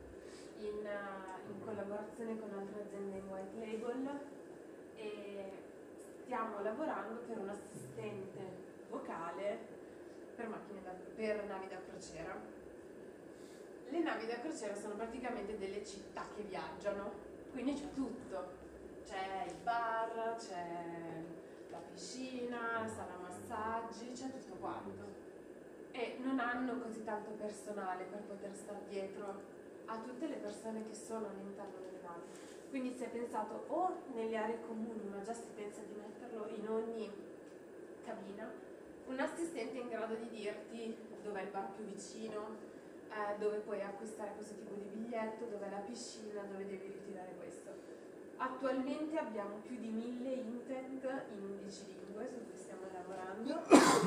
in collaborazione con altre aziende in white label, e stiamo lavorando per un assistente vocale per navi da crociera. Le navi da crociera sono praticamente delle città che viaggiano, quindi c'è tutto, c'è il bar, c'è la piscina, la sala massaggi, c'è tutto quanto, e non hanno così tanto personale per poter stare dietro a tutte le persone che sono all'interno delle navi. Quindi si è pensato o nelle aree comuni, ma già si pensa di metterlo in ogni cabina, un assistente in grado di dirti dov'è il bar più vicino, dove puoi acquistare questo tipo di biglietto, dov'è la piscina, dove devi ritirare questo. Attualmente abbiamo più di 1000 intent in 11 lingue su cui stiamo lavorando,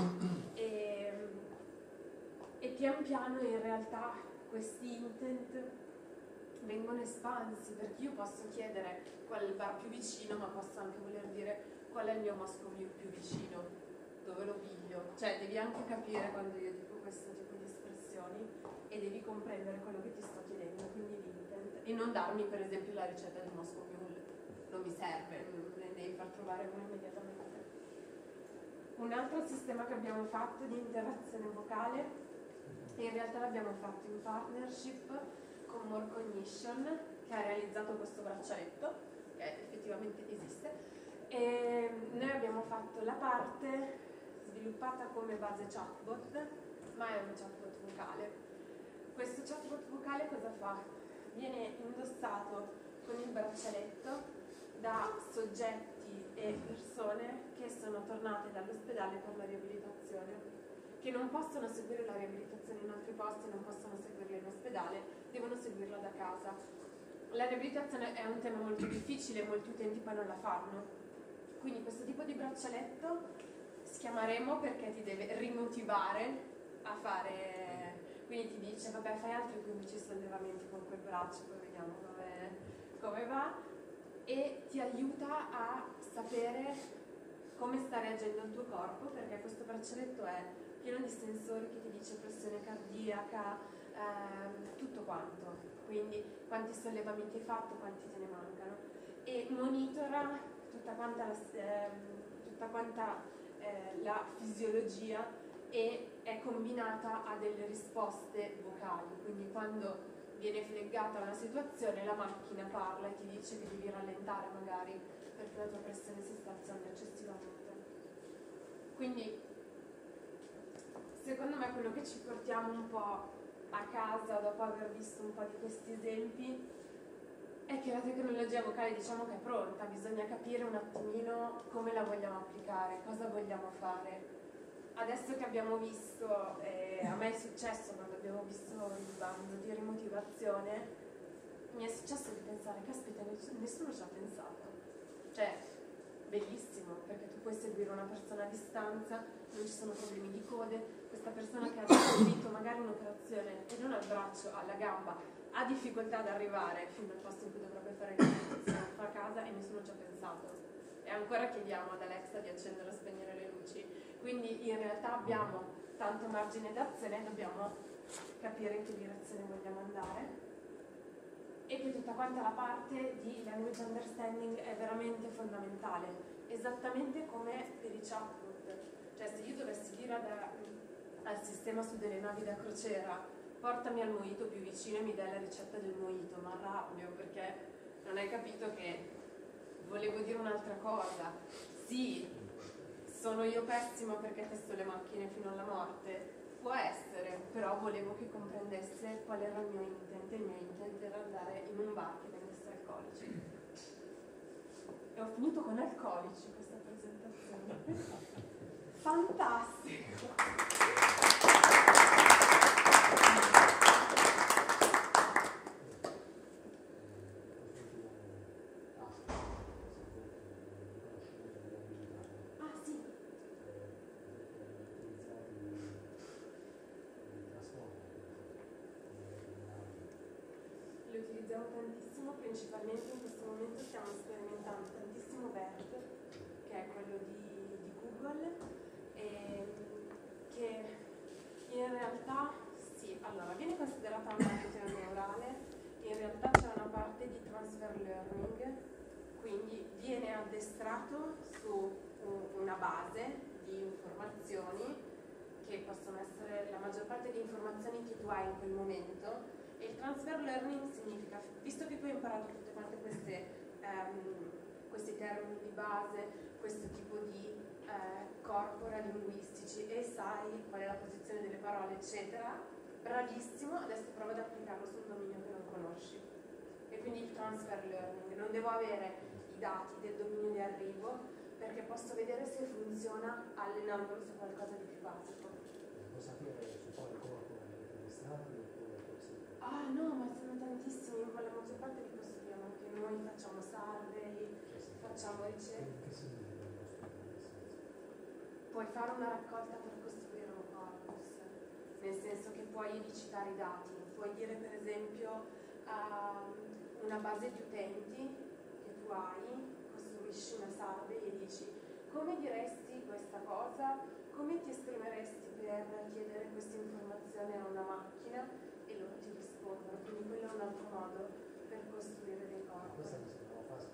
e pian piano in realtà questi intent vengono espansi, perché io posso chiedere qual è il bar più vicino, ma posso anche voler dire qual è il mio Moscow View più vicino, dove lo piglio. Cioè devi anche capire quando io dico questo tipo di espressioni, e devi comprendere quello che ti sto chiedendo, quindi l'intent, e non darmi per esempio la ricetta di Moscow Mule, non mi serve, ne devi far trovare uno immediatamente. Un altro sistema che abbiamo fatto di interazione vocale, in realtà l'abbiamo fatto in partnership con More Cognition, che ha realizzato questo braccialetto che effettivamente esiste, e noi abbiamo fatto la parte sviluppata come base chatbot, ma è un chatbot vocale. Questo chatbot vocale cosa fa? Viene indossato con il braccialetto da soggetti e persone che sono tornate dall'ospedale per la riabilitazione, che non possono seguire la riabilitazione in altri posti, non possono seguirla in ospedale, devono seguirla da casa. La riabilitazione è un tema molto difficile, molti utenti poi non la fanno. Quindi questo tipo di braccialetto si chiama Remo, perché ti deve rimotivare a fare, quindi ti dice vabbè fai altri 15 sollevamenti con quel braccio, poi vediamo come va, e ti aiuta a sapere come sta reagendo il tuo corpo, perché questo braccialetto è pieno di sensori che ti dice pressione cardiaca, tutto quanto, quindi quanti sollevamenti hai fatto, quanti te ne mancano, e monitora tutta quanta la fisiologia, e è combinata a delle risposte vocali, quindi quando viene flaggata una situazione la macchina parla e ti dice che devi rallentare magari perché la tua pressione si sta alzando eccessivamente. Quindi secondo me quello che ci portiamo un po' a casa dopo aver visto un po' di questi esempi è che la tecnologia vocale diciamo che è pronta, bisogna capire un attimino come la vogliamo applicare, cosa vogliamo fare. Adesso che abbiamo visto, a me è successo quando abbiamo visto il bando di rimotivazione, mi è successo di pensare, caspita, nessuno ci ha pensato. Cioè, bellissimo, perché tu puoi seguire una persona a distanza, non ci sono problemi di code, questa persona che ha subito magari un'operazione e non al braccio, alla gamba, ha difficoltà ad arrivare fino al posto in cui dovrebbe fare l'operazione, fa a casa e nessuno ci ha pensato. E ancora chiediamo ad Alexa di accendere o spegnere le luci. Quindi in realtà abbiamo tanto margine d'azione, dobbiamo capire in che direzione vogliamo andare, e che tutta quanta la parte di language understanding è veramente fondamentale, esattamente come per i chatbot. Cioè se io dovessi dire al sistema su delle navi da crociera portami al mojito più vicino e mi dai la ricetta del mojito, ma arrabbio perché non hai capito che volevo dire un'altra cosa. Sì, sono io pessima perché testo le macchine fino alla morte, Può essere, però volevo che comprendesse qual era il mio intent. Il mio intent era andare in un bar che vendesse alcolici. E ho finito con alcolici questa presentazione. Fantastico! Ah sì, lo utilizziamo tantissimo, principalmente in questo momento stiamo sperimentando tantissimo BERT, che è quello di Google, e che in realtà sì, allora viene considerata una catena neurale, in realtà c'è una parte di transfer learning, quindi viene addestrato su una base di informazioni che possono essere la maggior parte di informazioni che tu hai in quel momento. E il transfer learning significa, visto che tu hai imparato tutte quante questi termini di base, questo tipo di corpora linguistici e sai qual è la posizione delle parole, eccetera, bravissimo, adesso prova ad applicarlo su un dominio che non conosci. E quindi il transfer learning, non devo avere i dati del dominio di arrivo perché posso vedere se funziona allenandolo su qualcosa di più basico. Può sapere su quale corpo avete testato oppure così? Ah no, ma sono tantissimi, ma la maggior parte li costruiamo anche noi, facciamo survey, facciamo ricerche. Che significa costruire nel senso? Puoi fare una raccolta per costruire un corpus, nel senso che puoi elicitare i dati, puoi dire per esempio una base di utenti che tu hai, costruisci una survey e dici come diresti questa cosa, come ti esprimeresti per chiedere questa informazione a una macchina e loro ti rispondono, quindi quello è un altro modo per costruire dei Ma corpus. questa mi sembra fase.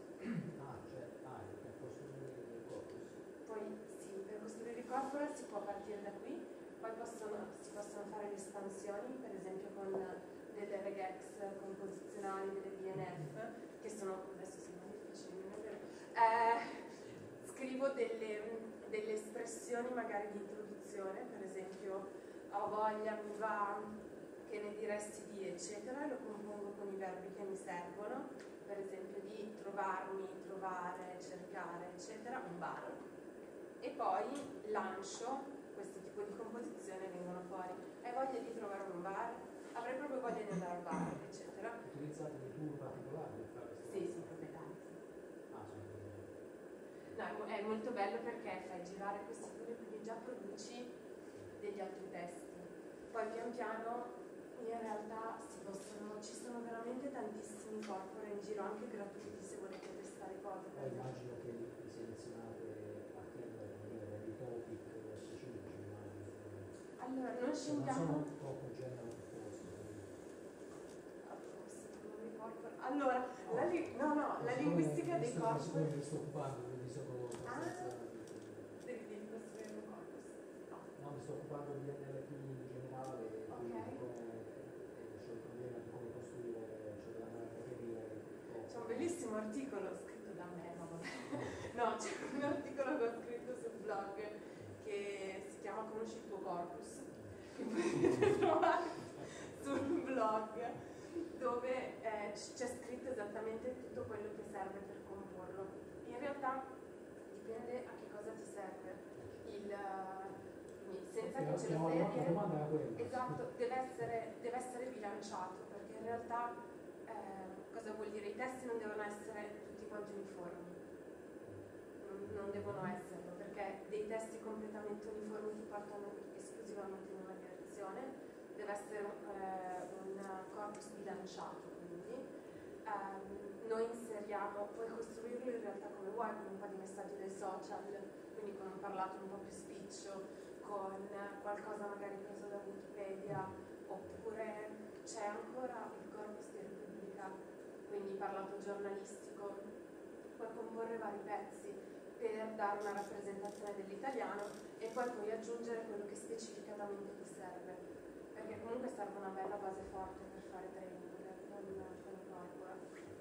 Per costruire dei corpus. Poi sì, per costruire i corpora si può partire da qui, poi si possono fare le espansioni, per esempio con delle regex composizionali, delle BNF, che sono, adesso sono difficili, non è vero, scrivo delle espressioni magari di introduzione, per esempio ho voglia, mi va, che ne diresti di, eccetera, e lo compongo con i verbi che mi servono, per esempio di trovarmi, trovare, cercare, eccetera, un bar. E poi lancio questo tipo di composizione e vengono fuori. Hai voglia di trovare un bar? Avrei proprio voglia di andare al bar, eccetera. Utilizzate dei tool particolari per fare questo? Sì, sono proprietari. Ah, sono proprietari. No, è molto bello perché fai girare questi tool e quindi già produci degli altri testi. Poi pian piano in realtà ci sono veramente tantissimi corpora in giro, anche gratuiti se volete testare cose. Poi immagino che li selezionate partendo dai topic specifici, immagino. Allora, non Non scendiamo. sono troppo general purpose. Allora, la linguistica dei corpus. Siccome mi sto occupando, quindi sono abbastanza. Devi costruire un corpus. No. No, mi sto occupando di NLP in generale, quindi Ok. c'è il problema di come costruire, cioè da reperire. C'è un bellissimo articolo scritto da me, no, vabbè. No, c'è un articolo che ho scritto sul blog che si chiama Conosci il tuo corpus, che potete trovare sul blog, dove c'è scritto esattamente tutto quello che serve per comporlo. In realtà dipende a che cosa ti serve. Quindi senza che ce lo La sei domanda era quella. esatto, deve essere bilanciato, perché in realtà cosa vuol dire? I testi non devono essere tutti quanti uniformi, non devono esserlo, perché dei testi completamente uniformi ti portano esclusivamente in una direzione, deve essere un corpus bilanciato, quindi noi inseriamo, puoi costruirlo in realtà come vuoi, con un po' di messaggi dai social, quindi con un parlato un po' più spiccio, con qualcosa magari preso da Wikipedia, oppure c'è ancora il corpus di Repubblica, quindi parlato giornalistico, puoi comporre vari pezzi per dare una rappresentazione dell'italiano e poi puoi aggiungere quello che specificatamente ti serve, perché comunque serve una bella base forte per fare training con il corpora.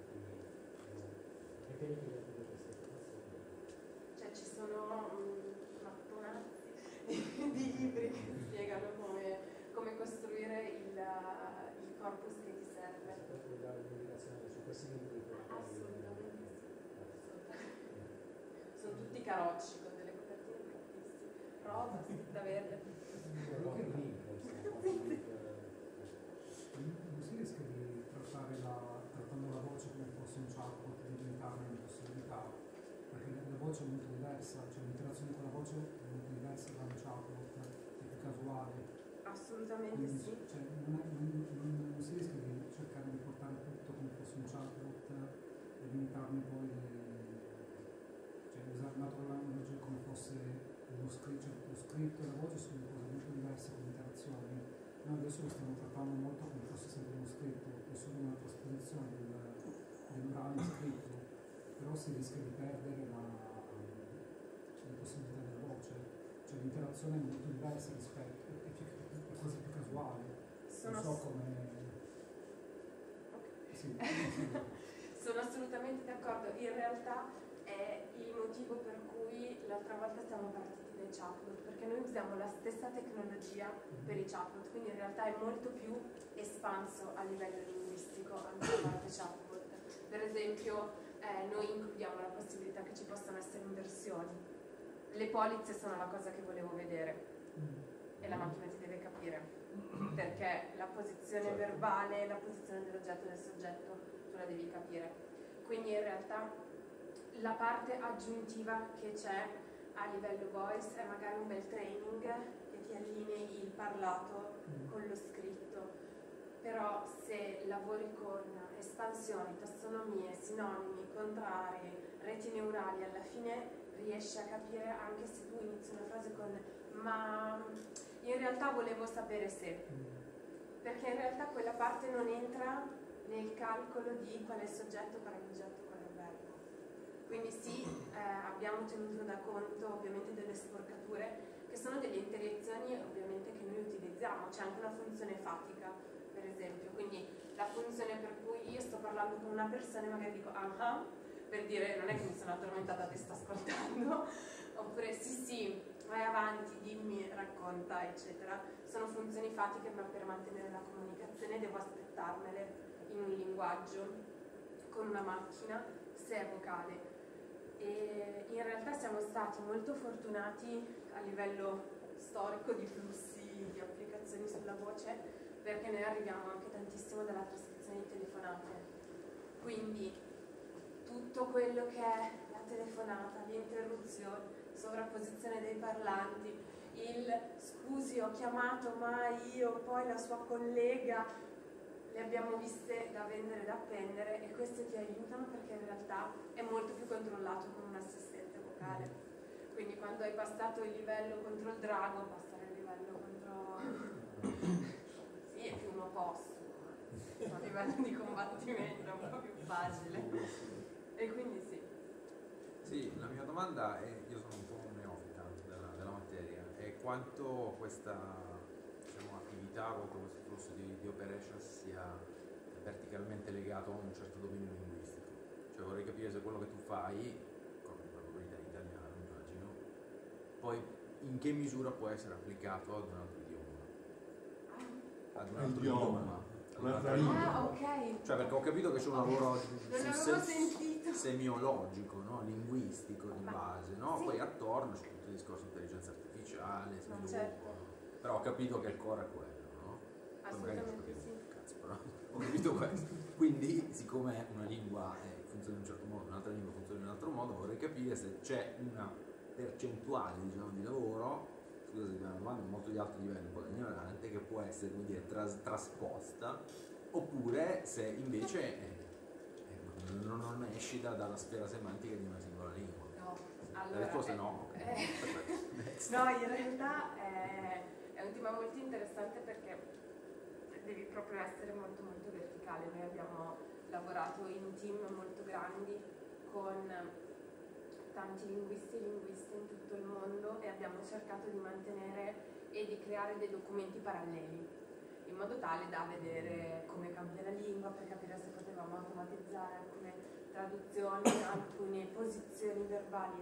Perché richiede tutte queste informazioni? Cioè ci sono mattonazzi di libri che spiegano come come costruire il corpus che ti serve. Proprio dare un'indicazione su questi libri. Assolutamente sì. Sono tutti carocci con delle copertine bruttissime, rosa, scritta verde. Non si rischia di trattare trattando la voce come fosse un chatbot, di limitarne le possibilità, perché la voce è molto diversa, cioè l'interazione con la voce è molto diversa da un chatbot, è più casuale. Assolutamente Quindi, sì. cioè, non si rischia di cercare di portare tutto come fosse un chatbot e limitarne poi cioè usare natural language come fosse lo scritto e la voce sono cose molto diverse come interazioni. Noi adesso lo stiamo trattando molto come fosse sempre uno scritto, è solo una trasposizione dell'orale in scritto, però si rischia di perdere le possibilità della voce, cioè l'interazione è molto diversa rispetto, è quasi più casuale, non so come... Sì. Sono assolutamente d'accordo, in realtà è il motivo per cui l'altra volta siamo partiti dai chatbot, perché noi usiamo la stessa tecnologia per i chatbot, quindi in realtà è molto più espanso a livello linguistico anche la parte chatbot. Per esempio noi includiamo la possibilità che ci possano essere inversioni. Le polizze sono la cosa che volevo vedere e la macchina ti deve capire, perché la posizione verbale, la posizione dell'oggetto e del soggetto tu la devi capire. Quindi in realtà la parte aggiuntiva che c'è a livello voice è magari un bel training che ti allinei il parlato con lo scritto, però se lavori con espansioni, tassonomie, sinonimi, contrari, reti neurali, alla fine riesci a capire anche se tu inizi una frase con ma in realtà volevo sapere se, perché in realtà quella parte non entra nel calcolo di qual è il soggetto, qual è l'oggetto, qual è il verbo. Quindi sì, abbiamo tenuto da conto ovviamente delle sporcature che sono delle interazioni ovviamente che noi utilizziamo, c'è anche una funzione fatica per esempio, quindi la funzione per cui io sto parlando con una persona e magari dico ah, per dire non è che mi sono addormentata, ti sto ascoltando, oppure sì, vai avanti, dimmi, racconta, eccetera. Sono funzioni fatiche, ma per mantenere la comunicazione devo aspettarmele in un linguaggio con una macchina se è vocale. E in realtà siamo stati molto fortunati a livello storico di flussi di applicazioni sulla voce, perché noi arriviamo anche tantissimo dalla trascrizione di telefonate, quindi tutto quello che è la telefonata, l'interruzione, sovrapposizione dei parlanti, il scusi ho chiamato ma io, poi la sua collega, le abbiamo viste da vendere e da appendere, e queste ti aiutano perché in realtà è molto più controllato con un assistente vocale. Quindi quando hai passato il livello contro il drago, passare il livello contro... sì, è più un opposto, ma a livello di combattimento è un po' più facile. E quindi sì. Sì, la mia domanda è, io sono un po' un neofita della materia, è quanto questa attività, quanto questo flusso di operations sia verticalmente legato a un certo dominio linguistico. Cioè vorrei capire se quello che tu fai, con la comunità italiana immagino, poi in che misura può essere applicato ad un altro idioma. Ad un altro idioma. Ah, ok. Cioè perché ho capito che c'è un lavoro sentito. semiologico, no? Linguistico di base, no? Sì. Poi attorno c'è tutto il discorso di intelligenza artificiale, sviluppo, certo. però ho capito che il core è quello, no? Assolutamente sì. Cazzo, però ho capito questo. Quindi, siccome una lingua funziona in un certo modo, un'altra lingua funziona in un altro modo, vorrei capire se c'è una percentuale, diciamo, di lavoro, scusa se mi domanda molto di alto livello, un po' ignorante, che può essere, come dire, trasposta, oppure se invece non esci dalla sfera semantica di una singola lingua. No, allora, la risposta è no. No, in realtà è un tema molto interessante perché devi proprio essere molto molto verticale. Noi abbiamo lavorato in team molto grandi con tanti linguisti e linguiste in tutto il mondo e abbiamo cercato di mantenere e di creare dei documenti paralleli in modo tale da vedere come cambia la lingua, per capire se potevamo automatizzare alcune traduzioni, alcune posizioni verbali,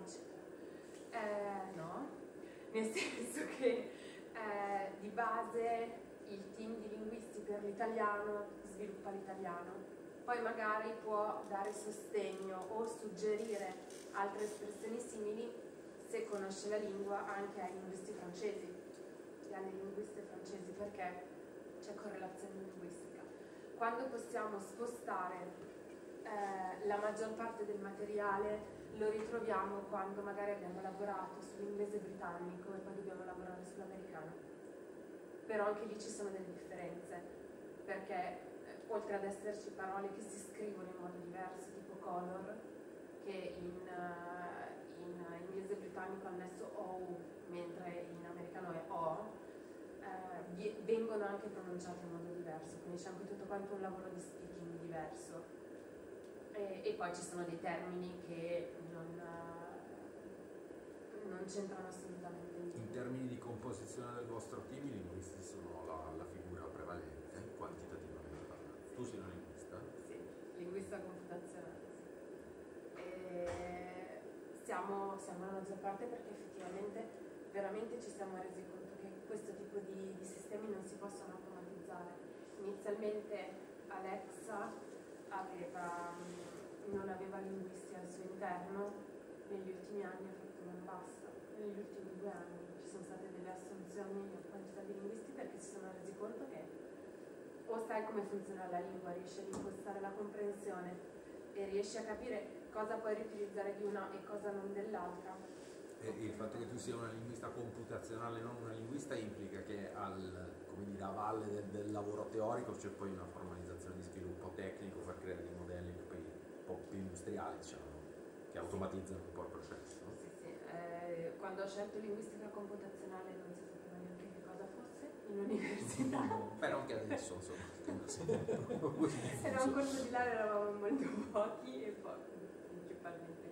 eccetera. No, nel senso che di base il team di linguisti per l'italiano sviluppa l'italiano, poi magari può dare sostegno o suggerire altre espressioni simili se conosce la lingua anche ai linguisti francesi e alle linguiste francesi, perché c'è correlazione linguistica. Quando possiamo spostare la maggior parte del materiale lo ritroviamo quando magari abbiamo lavorato sull'inglese britannico e poi dobbiamo lavorare sull'americano. Però anche lì ci sono delle differenze, perché oltre ad esserci parole che si scrivono in modo diverso, tipo color, che in inglese britannico ha messo O, mentre in americano è O, vengono anche pronunciate in modo diverso, quindi c'è anche tutto quanto un lavoro di speaking diverso. E poi ci sono dei termini che non c'entrano assolutamente niente. In termini di composizione del vostro team, i linguisti sono la figura prevalente, quantitativamente parlando. Tu sei una linguista? Sì, linguista computazionale. E siamo la maggior parte perché effettivamente veramente ci siamo resi conto che questo tipo di sistemi non si possono automatizzare. Inizialmente Alexa non aveva linguisti al suo interno, negli ultimi anni ha fatto non basta, negli ultimi 2 anni ci sono state delle assunzioni a quantità di linguisti perché si sono resi conto che o sai come funziona la lingua, riesci ad impostare la comprensione e riesci a capire cosa puoi riutilizzare di una e cosa non dell'altra. E il fatto che tu sia una linguista computazionale, non una linguista, implica che a valle del lavoro teorico c'è poi una formalizzazione di sviluppo tecnico per creare dei modelli poi un po' più industriali, diciamo, che automatizzano un po' il processo. Sì, sì. Quando ho scelto linguistica computazionale non si sapeva neanche che cosa fosse in università. Però anche adesso, insomma, Era un corso di laurea, eravamo molto pochi e poi principalmente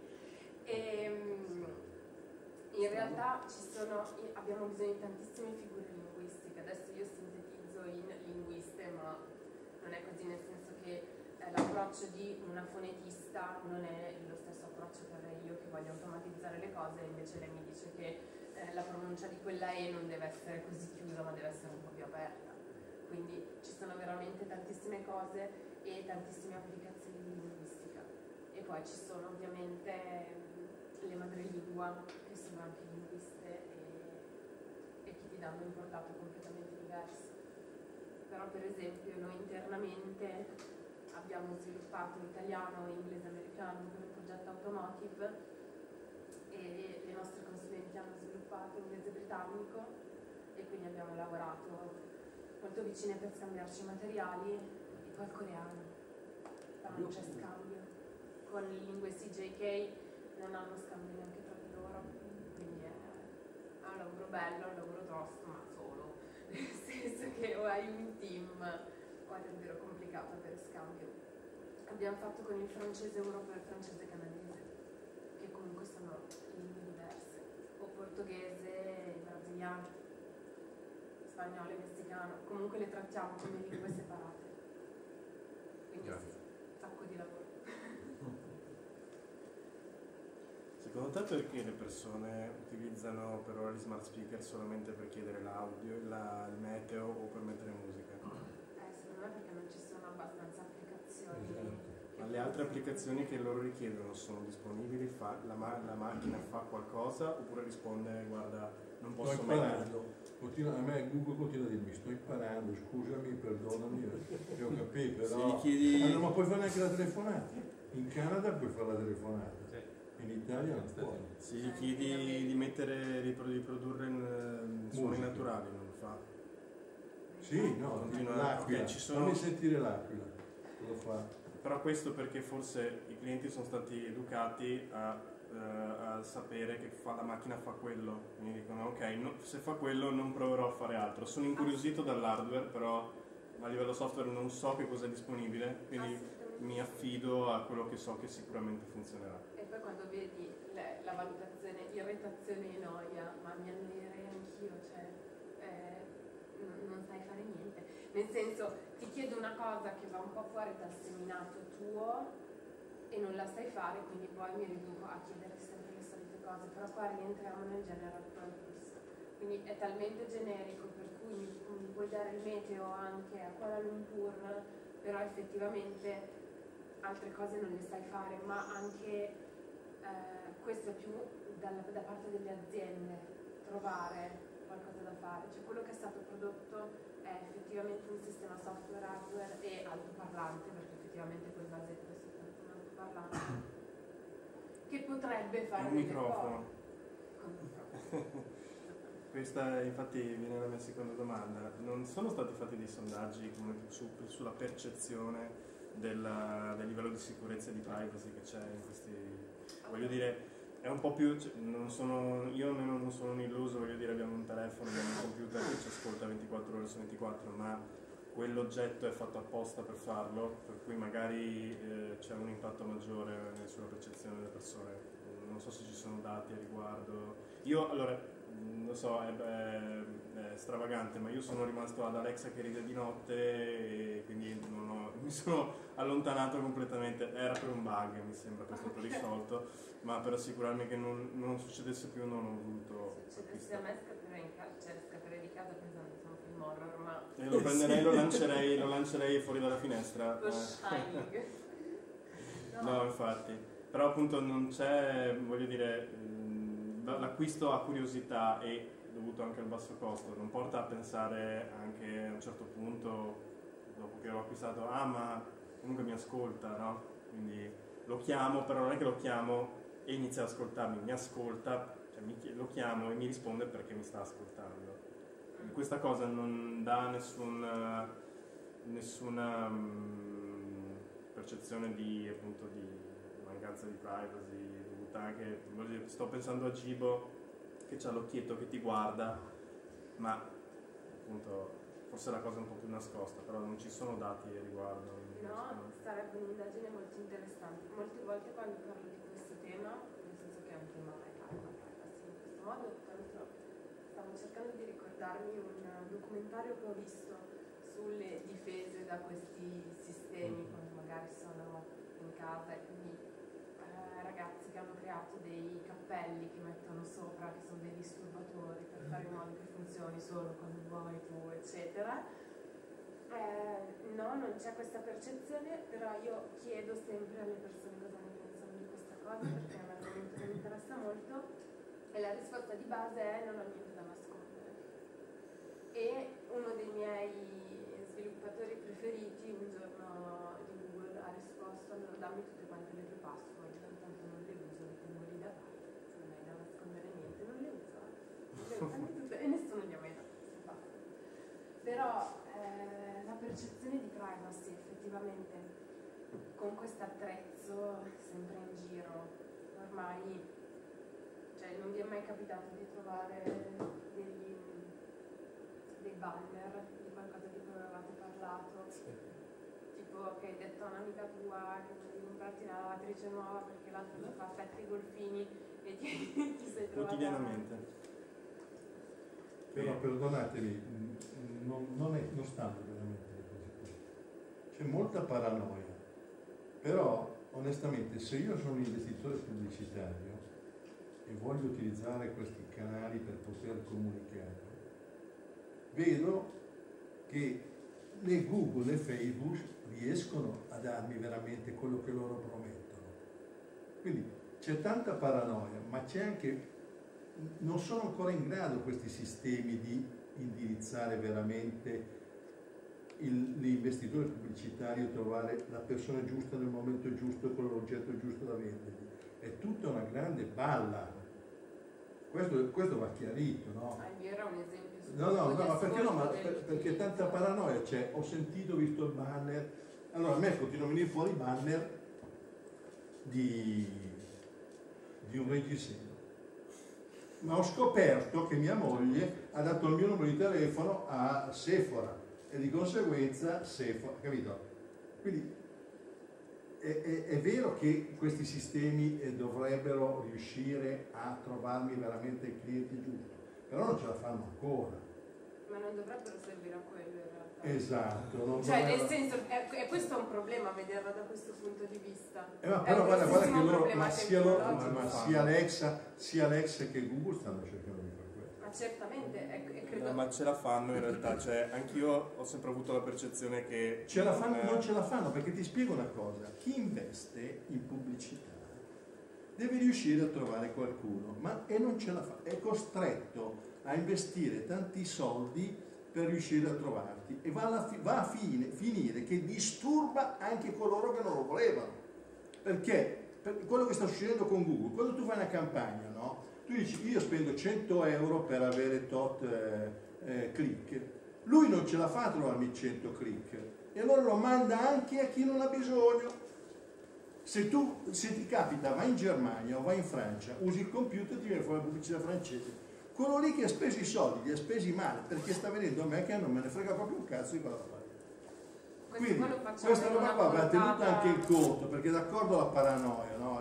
in realtà abbiamo bisogno di tantissime figure linguistiche. Adesso io sintetizzo in linguiste, ma non è così, nel senso che l'approccio di una fonetista non è lo stesso approccio che avrei io che voglio automatizzare le cose, invece lei mi dice che la pronuncia di quella E non deve essere così chiusa ma deve essere un po' più aperta. Quindi ci sono veramente tantissime cose e tantissime applicazioni di linguistica. E poi ci sono ovviamente le madrelingua, che sono anche linguiste e che ti danno un portato completamente diverso. Però per esempio noi internamente abbiamo sviluppato l'italiano e inglese americano per il progetto Automotive e le nostre consulenti hanno sviluppato inglese britannico e quindi abbiamo lavorato molto vicine per scambiarci materiali e poi il coreano, però non c'è scambio. Con le lingue CJK non hanno scambio neanche tra di loro, quindi è un lavoro bello, è un lavoro tosto, ma solo, nel senso che o hai un team o è davvero complicato avere scambio. Abbiamo fatto con il francese europeo e il francese canadese, che comunque sono lingue diverse, o portoghese e brasiliano, spagnolo e messicano, comunque le trattiamo come lingue separate. Quindi Grazie. sì, un sacco di lavoro. Secondo te perché le persone utilizzano per ora gli smart speaker solamente per chiedere l'audio, il meteo o per mettere musica? Secondo me perché non ci sono abbastanza applicazioni. Ma le altre applicazioni che loro richiedono sono disponibili? La macchina fa qualcosa oppure risponde guarda non Sto posso mai imparando, a me Google continua a dirmi sto imparando, scusami, perdonami, io ho capito, Se però... gli chiedi... ma puoi fare anche la telefonata, in Canada puoi fare la telefonata, in Italia non puoi. Se gli chiedi di riprodurre suoni naturali non lo fa. Sì, no, Continua- l'aquila, ok, ci sono- fammi sentire l'aquila, lo fa. Però questo perché forse i clienti sono stati educati a sapere che la macchina fa quello, quindi dicono ok, se fa quello non proverò a fare altro. Sono incuriosito dall'hardware, però a livello software non so che cosa è disponibile, quindi mi affido a quello che so che sicuramente funzionerà. E poi quando vedi la valutazione irritazione e noia, ma mi annoierei anch'io, cioè non sai fare niente. Nel senso, ti chiedo una cosa che va un po' fuori dal seminato tuo e non la sai fare, quindi poi mi riduco a chiedere sempre le solite cose, però qua rientriamo nel general purpose. quindi è talmente generico per cui mi puoi dare il meteo anche a Kuala Lumpur, però effettivamente altre cose non le sai fare, ma anche questo è più da parte delle aziende, trovare qualcosa da fare, cioè quello che è stato prodotto è effettivamente un sistema software, hardware e altoparlante, perché effettivamente quel vasetto è soltanto un altoparlante, che potrebbe fare un delle microfono. cose. Con un microfono. Questa infatti viene la mia seconda domanda. Non sono stati fatti dei sondaggi sulla percezione del livello di sicurezza e di privacy che c'è in questi... Voglio dire, è un po' più... io almeno non sono un illuso, voglio dire, abbiamo un telefono, abbiamo un computer che ci ascolta 24 ore su 24, ma quell'oggetto è fatto apposta per farlo, per cui magari c'è un impatto maggiore sulla percezione delle persone. Non so se ci sono dati a riguardo. Io, allora... lo so, è stravagante, ma io sono rimasto ad Alexa che ride di notte e quindi mi sono allontanato completamente. Era per un bug, mi sembra che è stato risolto, ma per assicurarmi che non succedesse più non ho voluto Succedesse a me scapperei di casa pensando che sono un film horror, ma... E lo prenderei, lo lancerei fuori dalla finestra. Lo Shining. No, infatti. Però appunto non c'è, voglio dire... L'acquisto a curiosità e dovuto anche al basso costo non porta a pensare anche a un certo punto, dopo che l'ho acquistato, ma comunque mi ascolta, no? Quindi lo chiamo, però non è che lo chiamo e inizia ad ascoltarmi, mi ascolta, cioè lo chiamo e mi risponde perché mi sta ascoltando. Questa cosa non dà nessuna percezione di, appunto, di mancanza di privacy. Anche, sto pensando a Gibo che c'ha l'occhietto che ti guarda, ma appunto forse la cosa è un po' più nascosta, però non ci sono dati a riguardo. No, sarebbe un'indagine molto interessante. Molte volte quando parlo di questo tema, nel senso che è un tema in questo modo, tra l'altro stavo cercando di ricordarmi un documentario che ho visto sulle difese da questi sistemi, quando magari sono in casa e quindi ragazzi che hanno creato dei cappelli che mettono sopra, che sono dei disturbatori per fare in modo che funzioni solo quando vuoi tu, eccetera. No, non c'è questa percezione, però io chiedo sempre alle persone cosa ne pensano di questa cosa, perché è un argomento che mi interessa molto, e la risposta di base è non ho niente da nascondere. E uno dei miei sviluppatori preferiti un giorno di Google ha risposto: allora dammi tutte quante le tue password, intanto non le uso, le tengo lì da parte, non hai da nascondere niente, non le uso, dammi tutte, e nessuno gli ha mai dato queste password. Però la percezione di privacy effettivamente con questo attrezzo sempre in giro, ormai, cioè non vi è mai capitato di trovare dei banner di qualcosa di cui avevate parlato? Tipo che hai detto a un'amica tua che devi comprarti una lavatrice nuova perché l'altra ti fa fette i golfini e ti sei trovata... Quotidianamente. Però perdonatemi, non stanno veramente le cose così. C'è molta paranoia. Però onestamente se io sono un investitore pubblicitario e voglio utilizzare questi canali per poter comunicare, vedo che né Google né Facebook riescono a darmi veramente quello che loro promettono. Quindi c'è tanta paranoia, ma c'è anche, non sono ancora in grado questi sistemi di indirizzare veramente l'investitore pubblicitario a trovare la persona giusta nel momento giusto con l'oggetto giusto da vendergli. È tutta una grande balla. Questo va chiarito, no? Il mio era un esempio. No, ma perché no? Perché tanta paranoia c'è. Ho sentito, ho visto il banner. Allora a me continuano a venire fuori i banner di un reggiseno. Ma ho scoperto che mia moglie ha dato il mio numero di telefono a Sephora e di conseguenza Sephora, capito? Quindi è vero che questi sistemi dovrebbero riuscire a trovarmi veramente il cliente giusto, però non ce la fanno ancora. Ma non dovrebbero servire a quello in realtà. Esatto. Non cioè dovrebbero... nel senso, e questo è un problema vederlo da questo punto di vista. ma però guarda che loro, ma sia Alexa che Google stanno cercando di fare questo. Ma certamente, credo... No, ma ce la fanno in realtà, cioè anch'io ho sempre avuto la percezione che... Ce la fanno, non ce la fanno, perché ti spiego una cosa, chi investe in pubblicità deve riuscire a trovare qualcuno, e non ce la fa, è costretto a investire tanti soldi per riuscire a trovarti e va a finire che disturba anche coloro che non lo volevano, perché quello che sta succedendo con Google, quando tu fai una campagna, no? Tu dici io spendo 100 euro per avere tot click, lui non ce la fa a trovarmi 100 click e allora lo manda anche a chi non ha bisogno. Se ti capita, vai in Germania o vai in Francia, usi il computer e ti viene fuori la pubblicità francese. Quello lì che ha speso i soldi, li ha spesi male, perché sta venendo a me che non me ne frega proprio un cazzo di cosa fare. Quindi questa roba qua va tenuta anche in conto, perché d'accordo alla paranoia, no?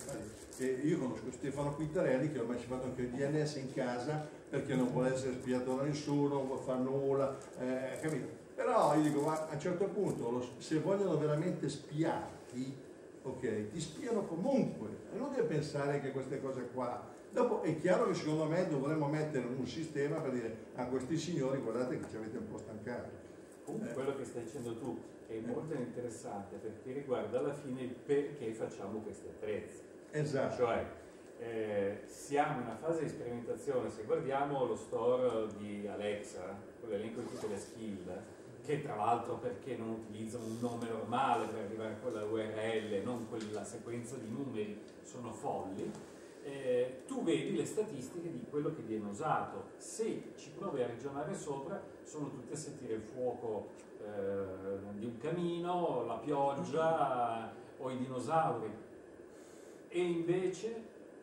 Io conosco Stefano Quintarelli che ormai ci ha fatto anche il DNS in casa perché non vuole essere spiato da nessuno, non vuole fare nulla, capito? Però io dico, ma a un certo punto, se vogliono veramente spiarti, ok, ti spiano comunque, e non devi pensare che queste cose qua. Dopo è chiaro che secondo me dovremmo mettere un sistema per dire a questi signori guardate che ci avete un po' stancato. Comunque quello che stai dicendo tu è molto interessante perché riguarda alla fine il perché facciamo questi attrezzi. Esatto. Cioè siamo in una fase di sperimentazione, se guardiamo lo store di Alexa, con l'elenco di tutte le skill, che tra l'altro perché non utilizzano un nome normale per arrivare a quella URL, non quella sequenza di numeri, sono folli, tu vedi le statistiche di quello che viene usato. Se ci provi a ragionare sopra, sono tutte a sentire il fuoco di un camino, la pioggia o i dinosauri. E invece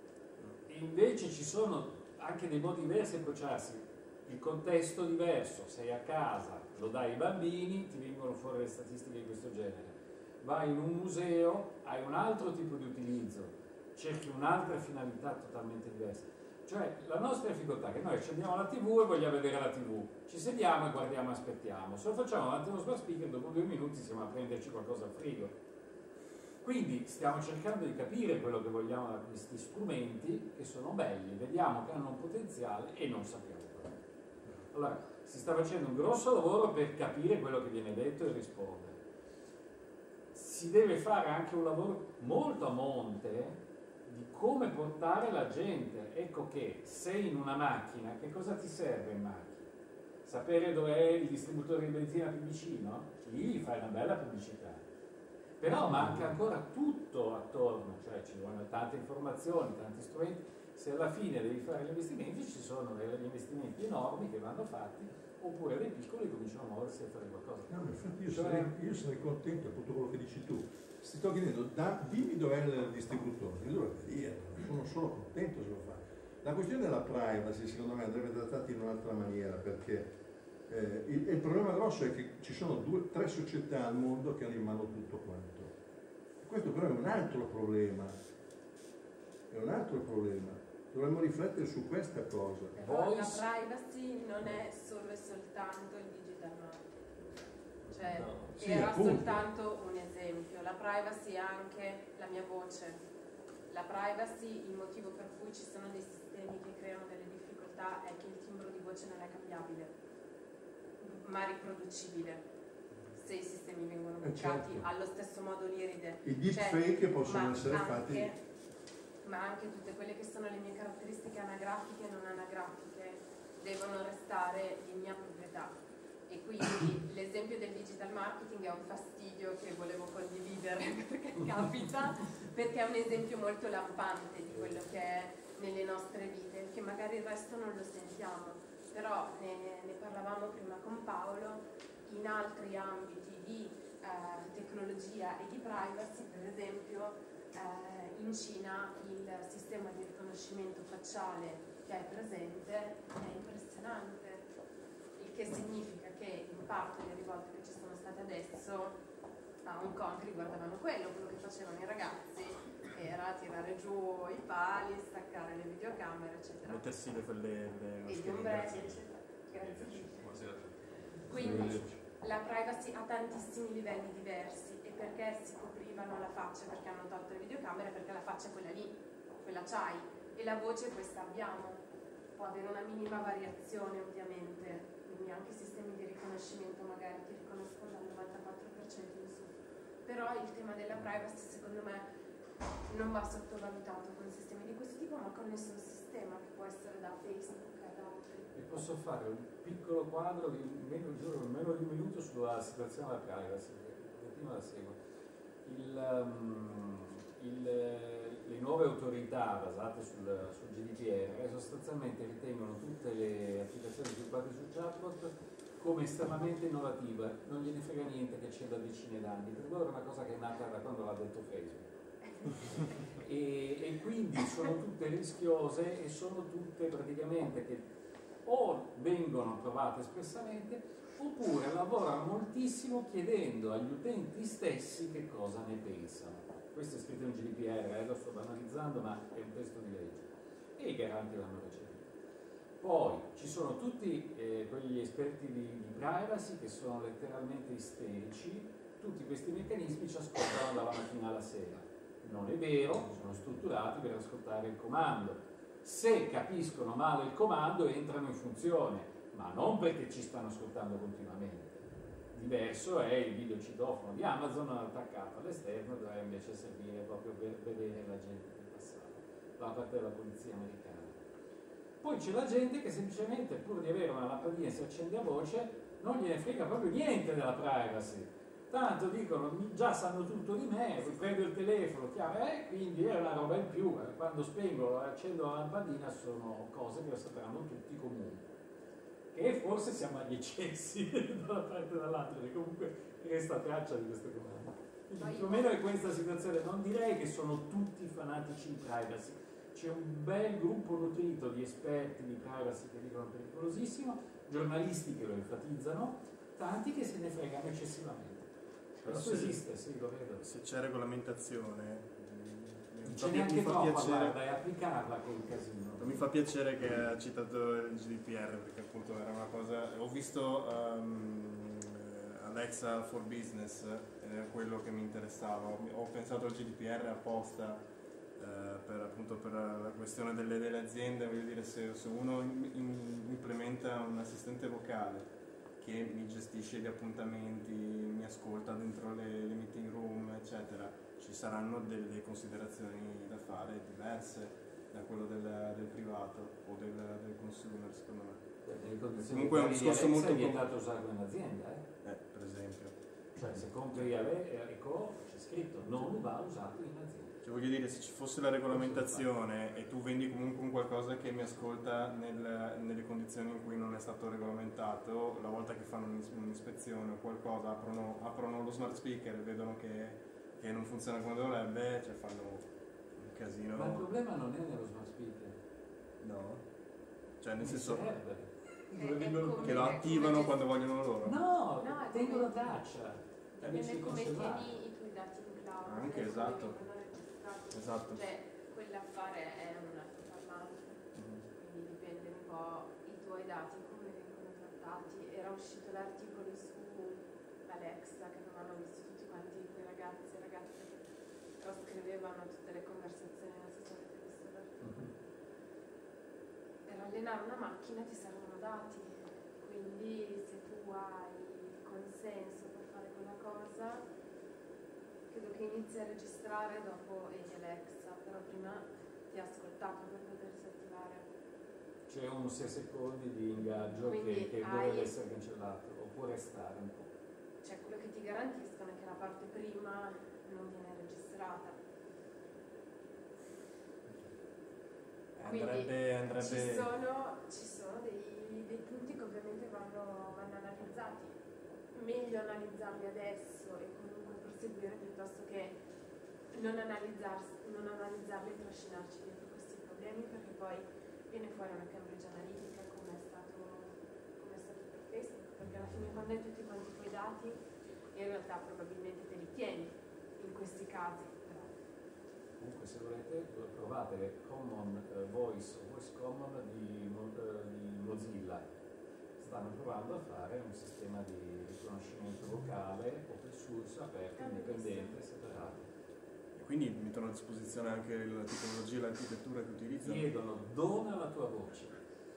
ci sono anche dei modi diversi di approcciarsi, il contesto diverso, sei a casa, lo dai ai bambini, ti vengono fuori le statistiche di questo genere. Vai in un museo, hai un altro tipo di utilizzo, cerchi un'altra finalità totalmente diversa. Cioè la nostra difficoltà è che noi accendiamo la TV e vogliamo vedere la TV, ci sediamo e guardiamo e aspettiamo, se lo facciamo davanti allo smart speaker dopo 2 minuti siamo a prenderci qualcosa al frigo. Quindi stiamo cercando di capire quello che vogliamo da questi strumenti che sono belli, vediamo che hanno un potenziale e non sappiamo quello. Allora si sta facendo un grosso lavoro per capire quello che viene detto e rispondere. Si deve fare anche un lavoro molto a monte di come portare la gente. Ecco che sei in una macchina, che cosa ti serve in macchina? Sapere dov'è il distributore di benzina più vicino? Lì gli fai una bella pubblicità. Però manca ancora tutto attorno, cioè ci vogliono tante informazioni, tanti strumenti. Se alla fine devi fare gli investimenti, ci sono degli investimenti enormi che vanno fatti, oppure dei piccoli cominciano a muoversi e a fare qualcosa. No, infatti io sarei contento appunto quello che dici tu. Ti sto chiedendo, dimmi dov'è il distributore, io dovrei dire, sono solo contento se lo fa. La questione della privacy secondo me andrebbe trattata in un'altra maniera, perché il problema grosso è che ci sono 3 società al mondo che hanno in mano tutto quanto. Questo però è un altro problema. È un altro problema. Dovremmo riflettere su questa cosa. Però la privacy non è solo e soltanto il digital marketing. Cioè, no, sì, era appunto. soltanto un esempio. La privacy è anche la mia voce. La privacy, il motivo per cui ci sono dei sistemi che creano delle difficoltà è che il timbro di voce non è cambiabile, ma riproducibile. Se i sistemi vengono bucati certo. allo stesso modo l'iride. I deepfake possono essere fatti. Ma anche tutte quelle che sono le mie caratteristiche anagrafiche e non anagrafiche devono restare in mia proprietà. E quindi l'esempio del digital marketing è un fastidio che volevo condividere perché capita, perché è un esempio molto lampante di quello che è nelle nostre vite, che magari il resto non lo sentiamo, però ne parlavamo prima con Paolo. In altri ambiti di tecnologia e di privacy, per esempio in Cina il sistema di riconoscimento facciale che è presente è impressionante, il che significa che in parte delle rivolte che ci sono state adesso a Hong Kong riguardavano quello che facevano i ragazzi era tirare giù i pali, staccare le videocamere eccetera, mettersi le e gli ombrelli eccetera. Grazie. Quindi la privacy ha tantissimi livelli diversi, e perché si coprivano la faccia, perché hanno tolto le videocamere, perché la faccia è quella lì, quella c'hai, e la voce questa abbiamo. Poi può avere una minima variazione ovviamente, quindi anche i sistemi di riconoscimento magari ti riconoscono dal 94% in su, però il tema della privacy secondo me non va sottovalutato con sistemi di questo tipo, ma con nessun sistema, che può essere da Facebook ad altri. E posso fare un piccolo quadro di meno di un minuto sulla situazione della privacy, che prima la seguo. Le nuove autorità basate sul GDPR sostanzialmente ritengono tutte le applicazioni sviluppate su chatbot come estremamente innovative, non gliene frega niente che c'è da decine d'anni, per loro è una cosa che è nata da quando l'ha detto Facebook. E quindi sono tutte rischiose e sono tutte praticamente che o vengono approvate espressamente oppure lavorano moltissimo chiedendo agli utenti stessi che cosa ne pensano. Questo è scritto in GDPR, lo sto banalizzando, ma è un testo di legge e i garanti l'hanno recepito. Poi ci sono tutti quegli esperti di privacy che sono letteralmente isterici, tutti questi meccanismi ci ascoltano dalla mattina alla sera. Non è vero, sono strutturati per ascoltare il comando. Se capiscono male il comando entrano in funzione, ma non perché ci stanno ascoltando continuamente. Diverso è il videocitofono di Amazon attaccato all'esterno, dove invece servire proprio per vedere la gente che passava, da parte della polizia americana. Poi c'è la gente che semplicemente, pur di avere una lampadina e si accende a voce, non gliene frega proprio niente della privacy. Tanto dicono, già sanno tutto di me, prendo il telefono, quindi è una roba in più. Quando spengo e accendo la lampadina sono cose che lo sapranno tutti comunque. E forse siamo agli eccessi da una parte e dall'altra, perché comunque resta traccia di queste comandi. Quindi più o meno è questa situazione. Non direi che sono tutti fanatici di privacy. C'è un bel gruppo nutrito di esperti di privacy che dicono pericolosissimo, giornalisti che lo enfatizzano, tanti che se ne fregano eccessivamente. Questo esiste, sì, lo vedo. Se c'è regolamentazione, non c'è neanche troppa, guarda, è applicarla che è un casino. Mi fa piacere che ha citato il GDPR, perché appunto era una cosa. Ho visto Alexa for Business, ed era quello che mi interessava. Ho pensato al GDPR apposta per la questione delle aziende. Voglio dire, se uno implementa un assistente vocale che mi gestisce gli appuntamenti, mi ascolta dentro le meeting room, eccetera, ci saranno delle considerazioni da fare diverse da quello del privato o del consumer, secondo me. Comunque è un discorso molto vietato usarlo in azienda, per esempio. Cioè se compri Eco c'è scritto non va usato in azienda. Cioè, voglio dire, se ci fosse la regolamentazione e tu vendi comunque un qualcosa che mi ascolta nelle condizioni in cui non è stato regolamentato, la volta che fanno un'ispezione o qualcosa, aprono lo smart speaker e vedono che non funziona come dovrebbe, cioè fanno un casino. Ma il problema non è nello smart speaker. No? Cioè nel senso È che lo attivano quando vogliono loro. No, No, tengono traccia. Dipende come tieni i tuoi dati in cloud. Anche, come esatto. vengono registrati. Esatto. Cioè, quell'affare è un altoparlante, quindi dipende un po' i tuoi dati, come vengono trattati. Era uscito l'articolo su Alexa che non hanno visto tutti quanti quei ragazzi e ragazze che trascrivevano tutte le conversazioni, non so se avete visto l'articolo. Per allenare una macchina ti servono dati, quindi se tu hai il consenso per fare quella cosa, credo che inizi a registrare dopo Alexa, però prima ti ha ascoltato per potersi attivare. C'è un 6 secondi di ingaggio che deve essere cancellato, o può restare un po'. Cioè quello che ti garantiscono è che la parte prima non viene registrata. Andrebbe. Ci sono dei punti che ovviamente vanno analizzati. Meglio analizzarli adesso e comunque proseguire piuttosto che non analizzarli e trascinarci dietro questi problemi, perché poi viene fuori una Cambridge Analytica come è stato per Facebook, perché alla fine quando hai tutti quanti quei dati in realtà probabilmente te li tieni in questi casi. Comunque se volete provate Common Voice o Voice Common di Mozilla. Stanno provando a fare un sistema di riconoscimento vocale open source, aperto, indipendente, separato. E quindi mettono a disposizione anche la tecnologia e l'architettura che utilizzano. Chiedono dona la tua voce.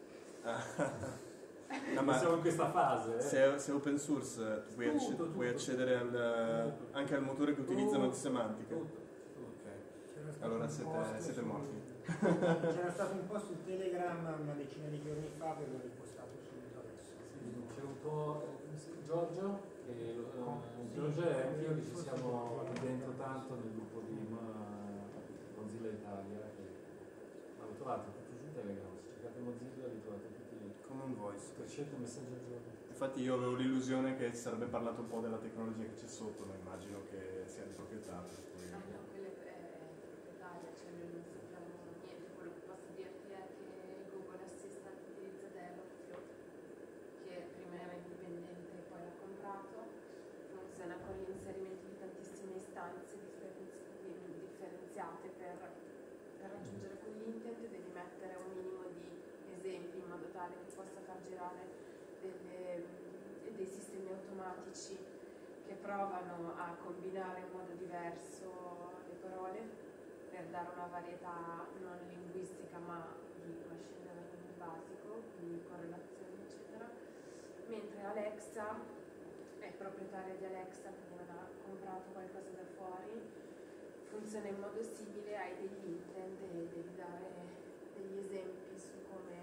No, ma siamo in questa fase. se è open source tu puoi accedere anche al motore che utilizzano di semantica. Ok, allora siete morti. C'era stato un po' su Telegram una decina di giorni fa, ve l'ho ripostato subito adesso. C'è un po' Giorgio, Giorgio e anch'io che ci siamo lì dentro tanto nel gruppo di Mozilla Italia, che l'ho trovato tutto su Telegram, se cercate Mozilla li trovate tutti Common Voice. per scelta Messenger giorno. Infatti io avevo l'illusione che si sarebbe parlato un po' della tecnologia che c'è sotto, ma immagino che sia di proprietà. Per cui... No, quella è proprietaria, cioè noi non sappiamo niente. Quello che posso dirti è che Google Assistant utilizza Dialogflow, che prima era indipendente e poi l'ha comprato, funziona con l'inserimento di tantissime istanze differenziate per raggiungere quell'intent devi mettere un minimo di esempi in modo tale che possa far girare dei sistemi automatici che provano a combinare in modo diverso le parole per dare una varietà non linguistica ma di machine learning basico, quindi correlazioni eccetera, mentre Alexa è proprietaria di Alexa, quindi non ha comprato qualcosa da fuori, funziona in modo simile, hai degli intent e devi dare degli esempi su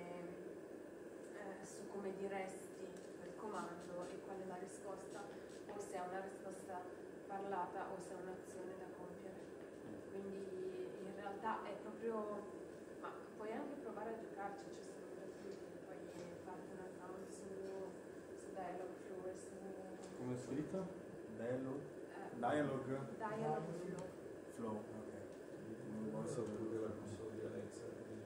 come diresti quel comando e qual è la risposta, o se è una risposta parlata o se è un'azione da compiere. Quindi in realtà è proprio, ma puoi anche provare a giocarci, ci sono gratuiti, puoi farti un account su Dialogflow e su... Come è scritto? Dialog? Dialogflow. Flow, ok. Non Poi so. sopra la console di Alexa.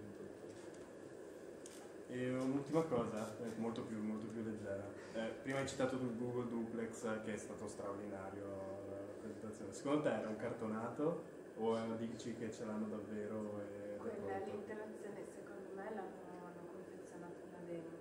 E un'ultima cosa, molto più leggera. Prima hai citato tu Google Duplex, che è stato straordinario la presentazione. Secondo te era un cartonato o dici che ce l'hanno davvero? Quella l'interazione, secondo me l'hanno confezionata una demo.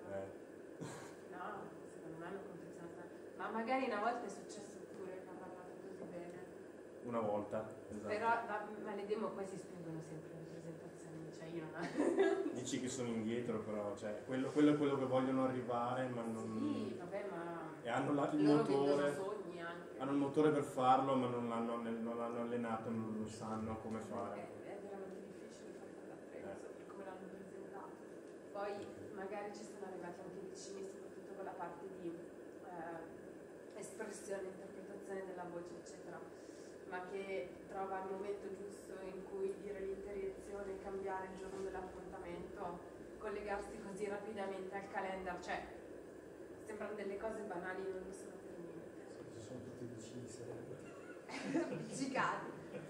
No, secondo me l'hanno confezionata. Ma magari una volta è successo pure che ha parlato così bene. Una volta, esatto. Però ma le demo poi si spingono sempre le presentazioni, cioè io non... Dici che sono indietro, però, cioè, quello è quello che vogliono arrivare, ma non... Sì, vabbè, ma... E hanno il loro motore, vendono sogni anche. hanno il motore per farlo, ma non l'hanno allenato, non lo sanno come fare. È veramente difficile fare quell'apprezzo per come l'hanno presentato. Poi magari ci sono arrivati anche vicini, soprattutto con la parte di espressione, interpretazione della voce, eccetera, ma che trova il momento giusto in cui dire l'interiezione, cambiare il giorno dell'appuntamento, collegarsi così rapidamente al calendar, cioè sembrano delle cose banali, non lo sono per niente. Ci sono tutti vicini sereni. Appiccicati.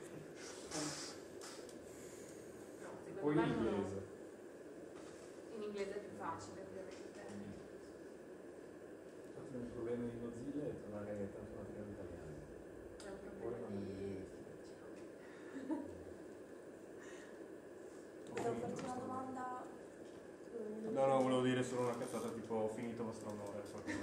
No, Poi secondo in me inglese. in inglese è più facile, ovviamente. Infatti il problema di Mozilla è trovare tanto materiale italiano. È un Poi problema non di... Volevo farti una domanda. No, volevo dire solo una cazzata tipo ho finito vostro onore.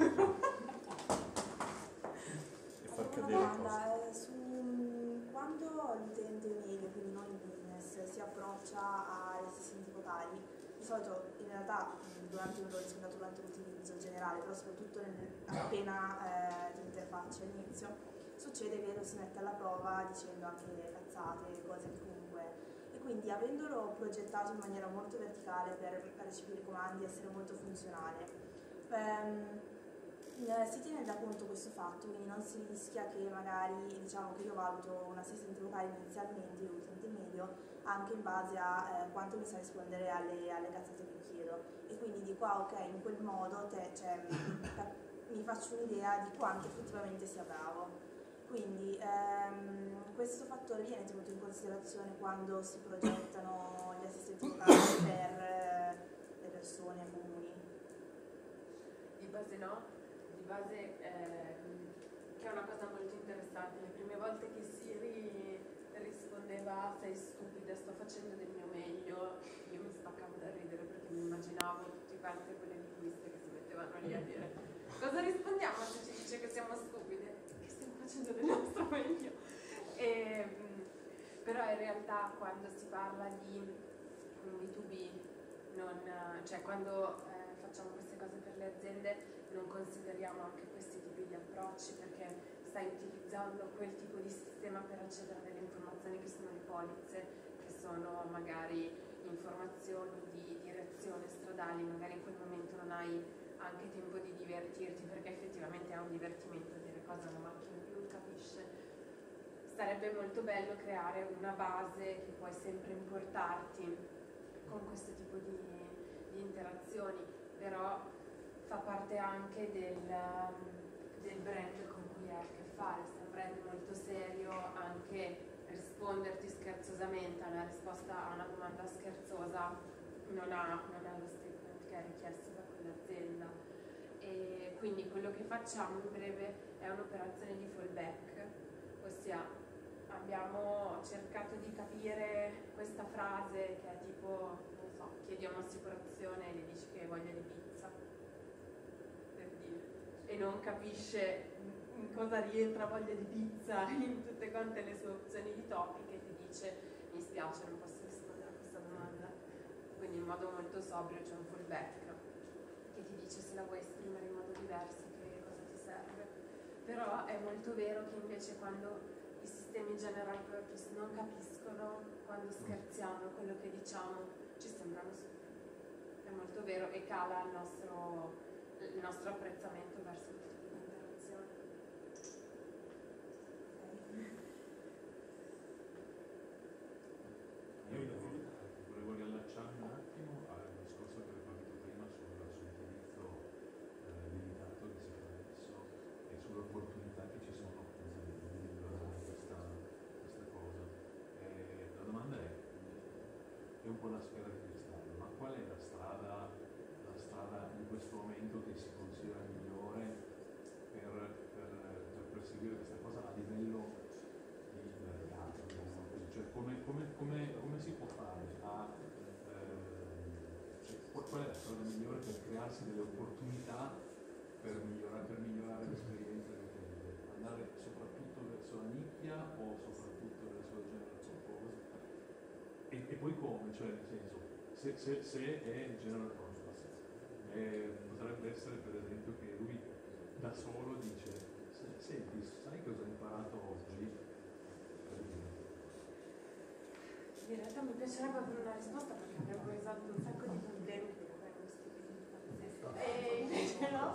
E far Una cadere cose. domanda su quando l'utente medio, quindi non il business, si approccia agli assistenti vocali, di solito in realtà durante l'utilizzo generale, però soprattutto appena ti interfaccia all'inizio, succede che lo si mette alla prova dicendo anche cazzate, cose che comunque... E quindi avendolo progettato in maniera molto verticale per recepire i comandi e essere molto funzionale, si tiene da conto questo fatto, quindi non si rischia che magari, diciamo che io valuto un assistente vocale inizialmente, l'utente medio, anche in base a quanto mi sa rispondere alle cazzate che chiedo, e quindi dico ok, in quel modo mi faccio un'idea di quanto effettivamente sia bravo. Quindi questo fattore viene tenuto in considerazione quando si progettano gli assistenti vocali per le persone comuni? Di base no, di base che è una cosa molto interessante. Le prime volte che Siri rispondeva sei stupida, sto facendo del mio meglio, io mi spaccavo da ridere perché mi immaginavo tutti quanti quelle linguiste che si mettevano lì a dire cosa rispondiamo se ci dice che siamo stupide? Che stiamo facendo del nostro meglio. Però in realtà quando si parla di B2B, cioè quando facciamo queste cose per le aziende non consideriamo anche questi tipi di approcci, perché stai utilizzando quel tipo di sistema per accedere a delle informazioni che sono le polizze, che sono magari informazioni di direzione stradali, magari in quel momento non hai anche tempo di divertirti, perché effettivamente è un divertimento dire cosa una macchina più capisce. Sarebbe molto bello creare una base che puoi sempre importarti con questo tipo di interazioni, però fa parte anche del brand con cui hai a che fare. Se è un brand molto serio, anche risponderti scherzosamente a una risposta a una domanda scherzosa non ha lo statement che è richiesto da quell'azienda. E quindi quello che facciamo in breve è un'operazione di fallback, ossia abbiamo cercato di capire questa frase che è tipo, non so, chiedi un'assicurazione e gli dici che hai voglia di pizza, per dire, e non capisce in cosa rientra voglia di pizza in tutte quante le sue opzioni di topic, e ti dice mi spiace, non posso rispondere a questa domanda. Quindi in modo molto sobrio c'è un fallback che ti dice se la vuoi esprimere in modo diverso che cosa ti serve. Però è molto vero che invece quando i sistemi general purpose non capiscono, quando scherziamo quello che diciamo ci sembrano stupidi. È molto vero, e cala il nostro apprezzamento verso il tipo di interazione. Io volevo riallacciarmi un attimo al discorso che avevo fatto prima sull'utilizzo limitato che si fa adesso e sulle opportunità che ci sono di migliorare questa cosa. La domanda è un po' la sfera di cristallo, ma qual è la strada in questo momento che si considera migliore per perseguire questa cosa a livello di mercato? Cioè come si può fare qual è la strada migliore per crearsi delle opportunità per migliorare l'esperienza dell'utente? Andare soprattutto verso la nicchia o soprattutto verso la general purpose? E poi come? Cioè nel senso, se è general purpose, potrebbe essere per esempio che lui da solo dice senti, sai cosa ho imparato oggi? In realtà mi piacerebbe avere una risposta, perché abbiamo risolto un sacco di problemi che avremmo stupidi pazzesco. E invece no.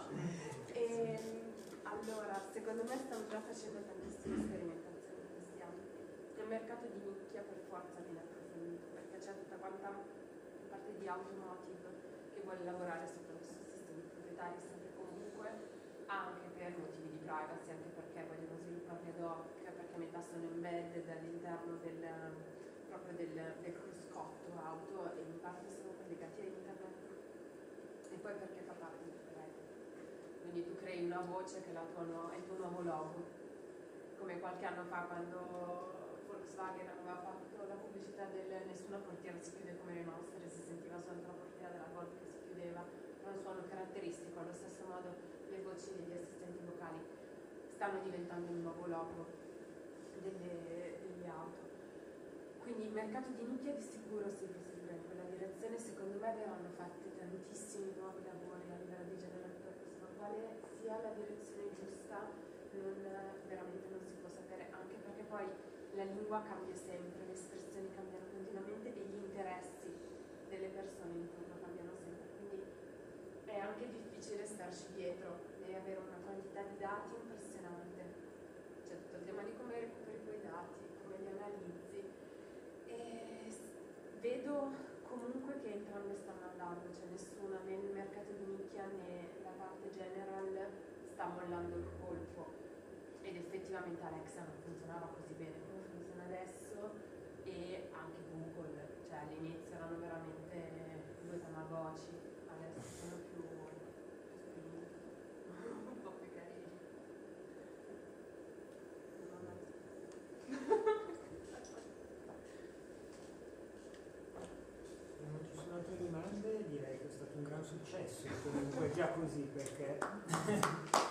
Allora, secondo me stiamo già facendo tantissime sperimentazioni in questi ambiti. Il mercato di nicchia per forza viene approfondito, perché c'è tutta quanta parte di automotive che vuole lavorare su sistemi proprietari sempre comunque, anche per motivi di privacy, anche perché vogliono svilupparli ad hoc, perché metà sono embedded all'interno proprio del cruscotto auto, e in parte sono collegati a internet, e poi perché fa parte del brand. Quindi tu crei una voce che è il tuo nuovo logo, come qualche anno fa quando Volkswagen aveva fatto la pubblicità del nessuna portiera si chiude come le nostre, si sentiva solo la portiera della Golf che si chiudeva, era un suono caratteristico. Allo stesso modo le voci degli assistenti vocali stanno diventando il nuovo logo delle auto. Quindi il mercato di nicchia di sicuro si proseguirà in quella direzione. Secondo me verranno fatti tantissimi nuovi lavori a livello di general purpose, ma quale sia la direzione giusta veramente non si può sapere, anche perché poi la lingua cambia sempre, le espressioni cambiano continuamente e gli interessi delle persone intorno cambiano sempre, quindi è anche difficile starci dietro, devi avere una quantità di dati impressionante. C'è tutto il tema di come recuperi quei dati, come li analizzi. E vedo comunque che entrambe stanno andando, cioè nessuna, né il mercato di nicchia né la parte general sta mollando il colpo, ed effettivamente Alexa non funzionava così bene come funziona adesso, e anche Google, cioè all'inizio erano veramente due tamagotchi, adesso sono più spinti, un po' più carini. Non ci sono altre domande, direi che è stato un gran successo comunque già così, perché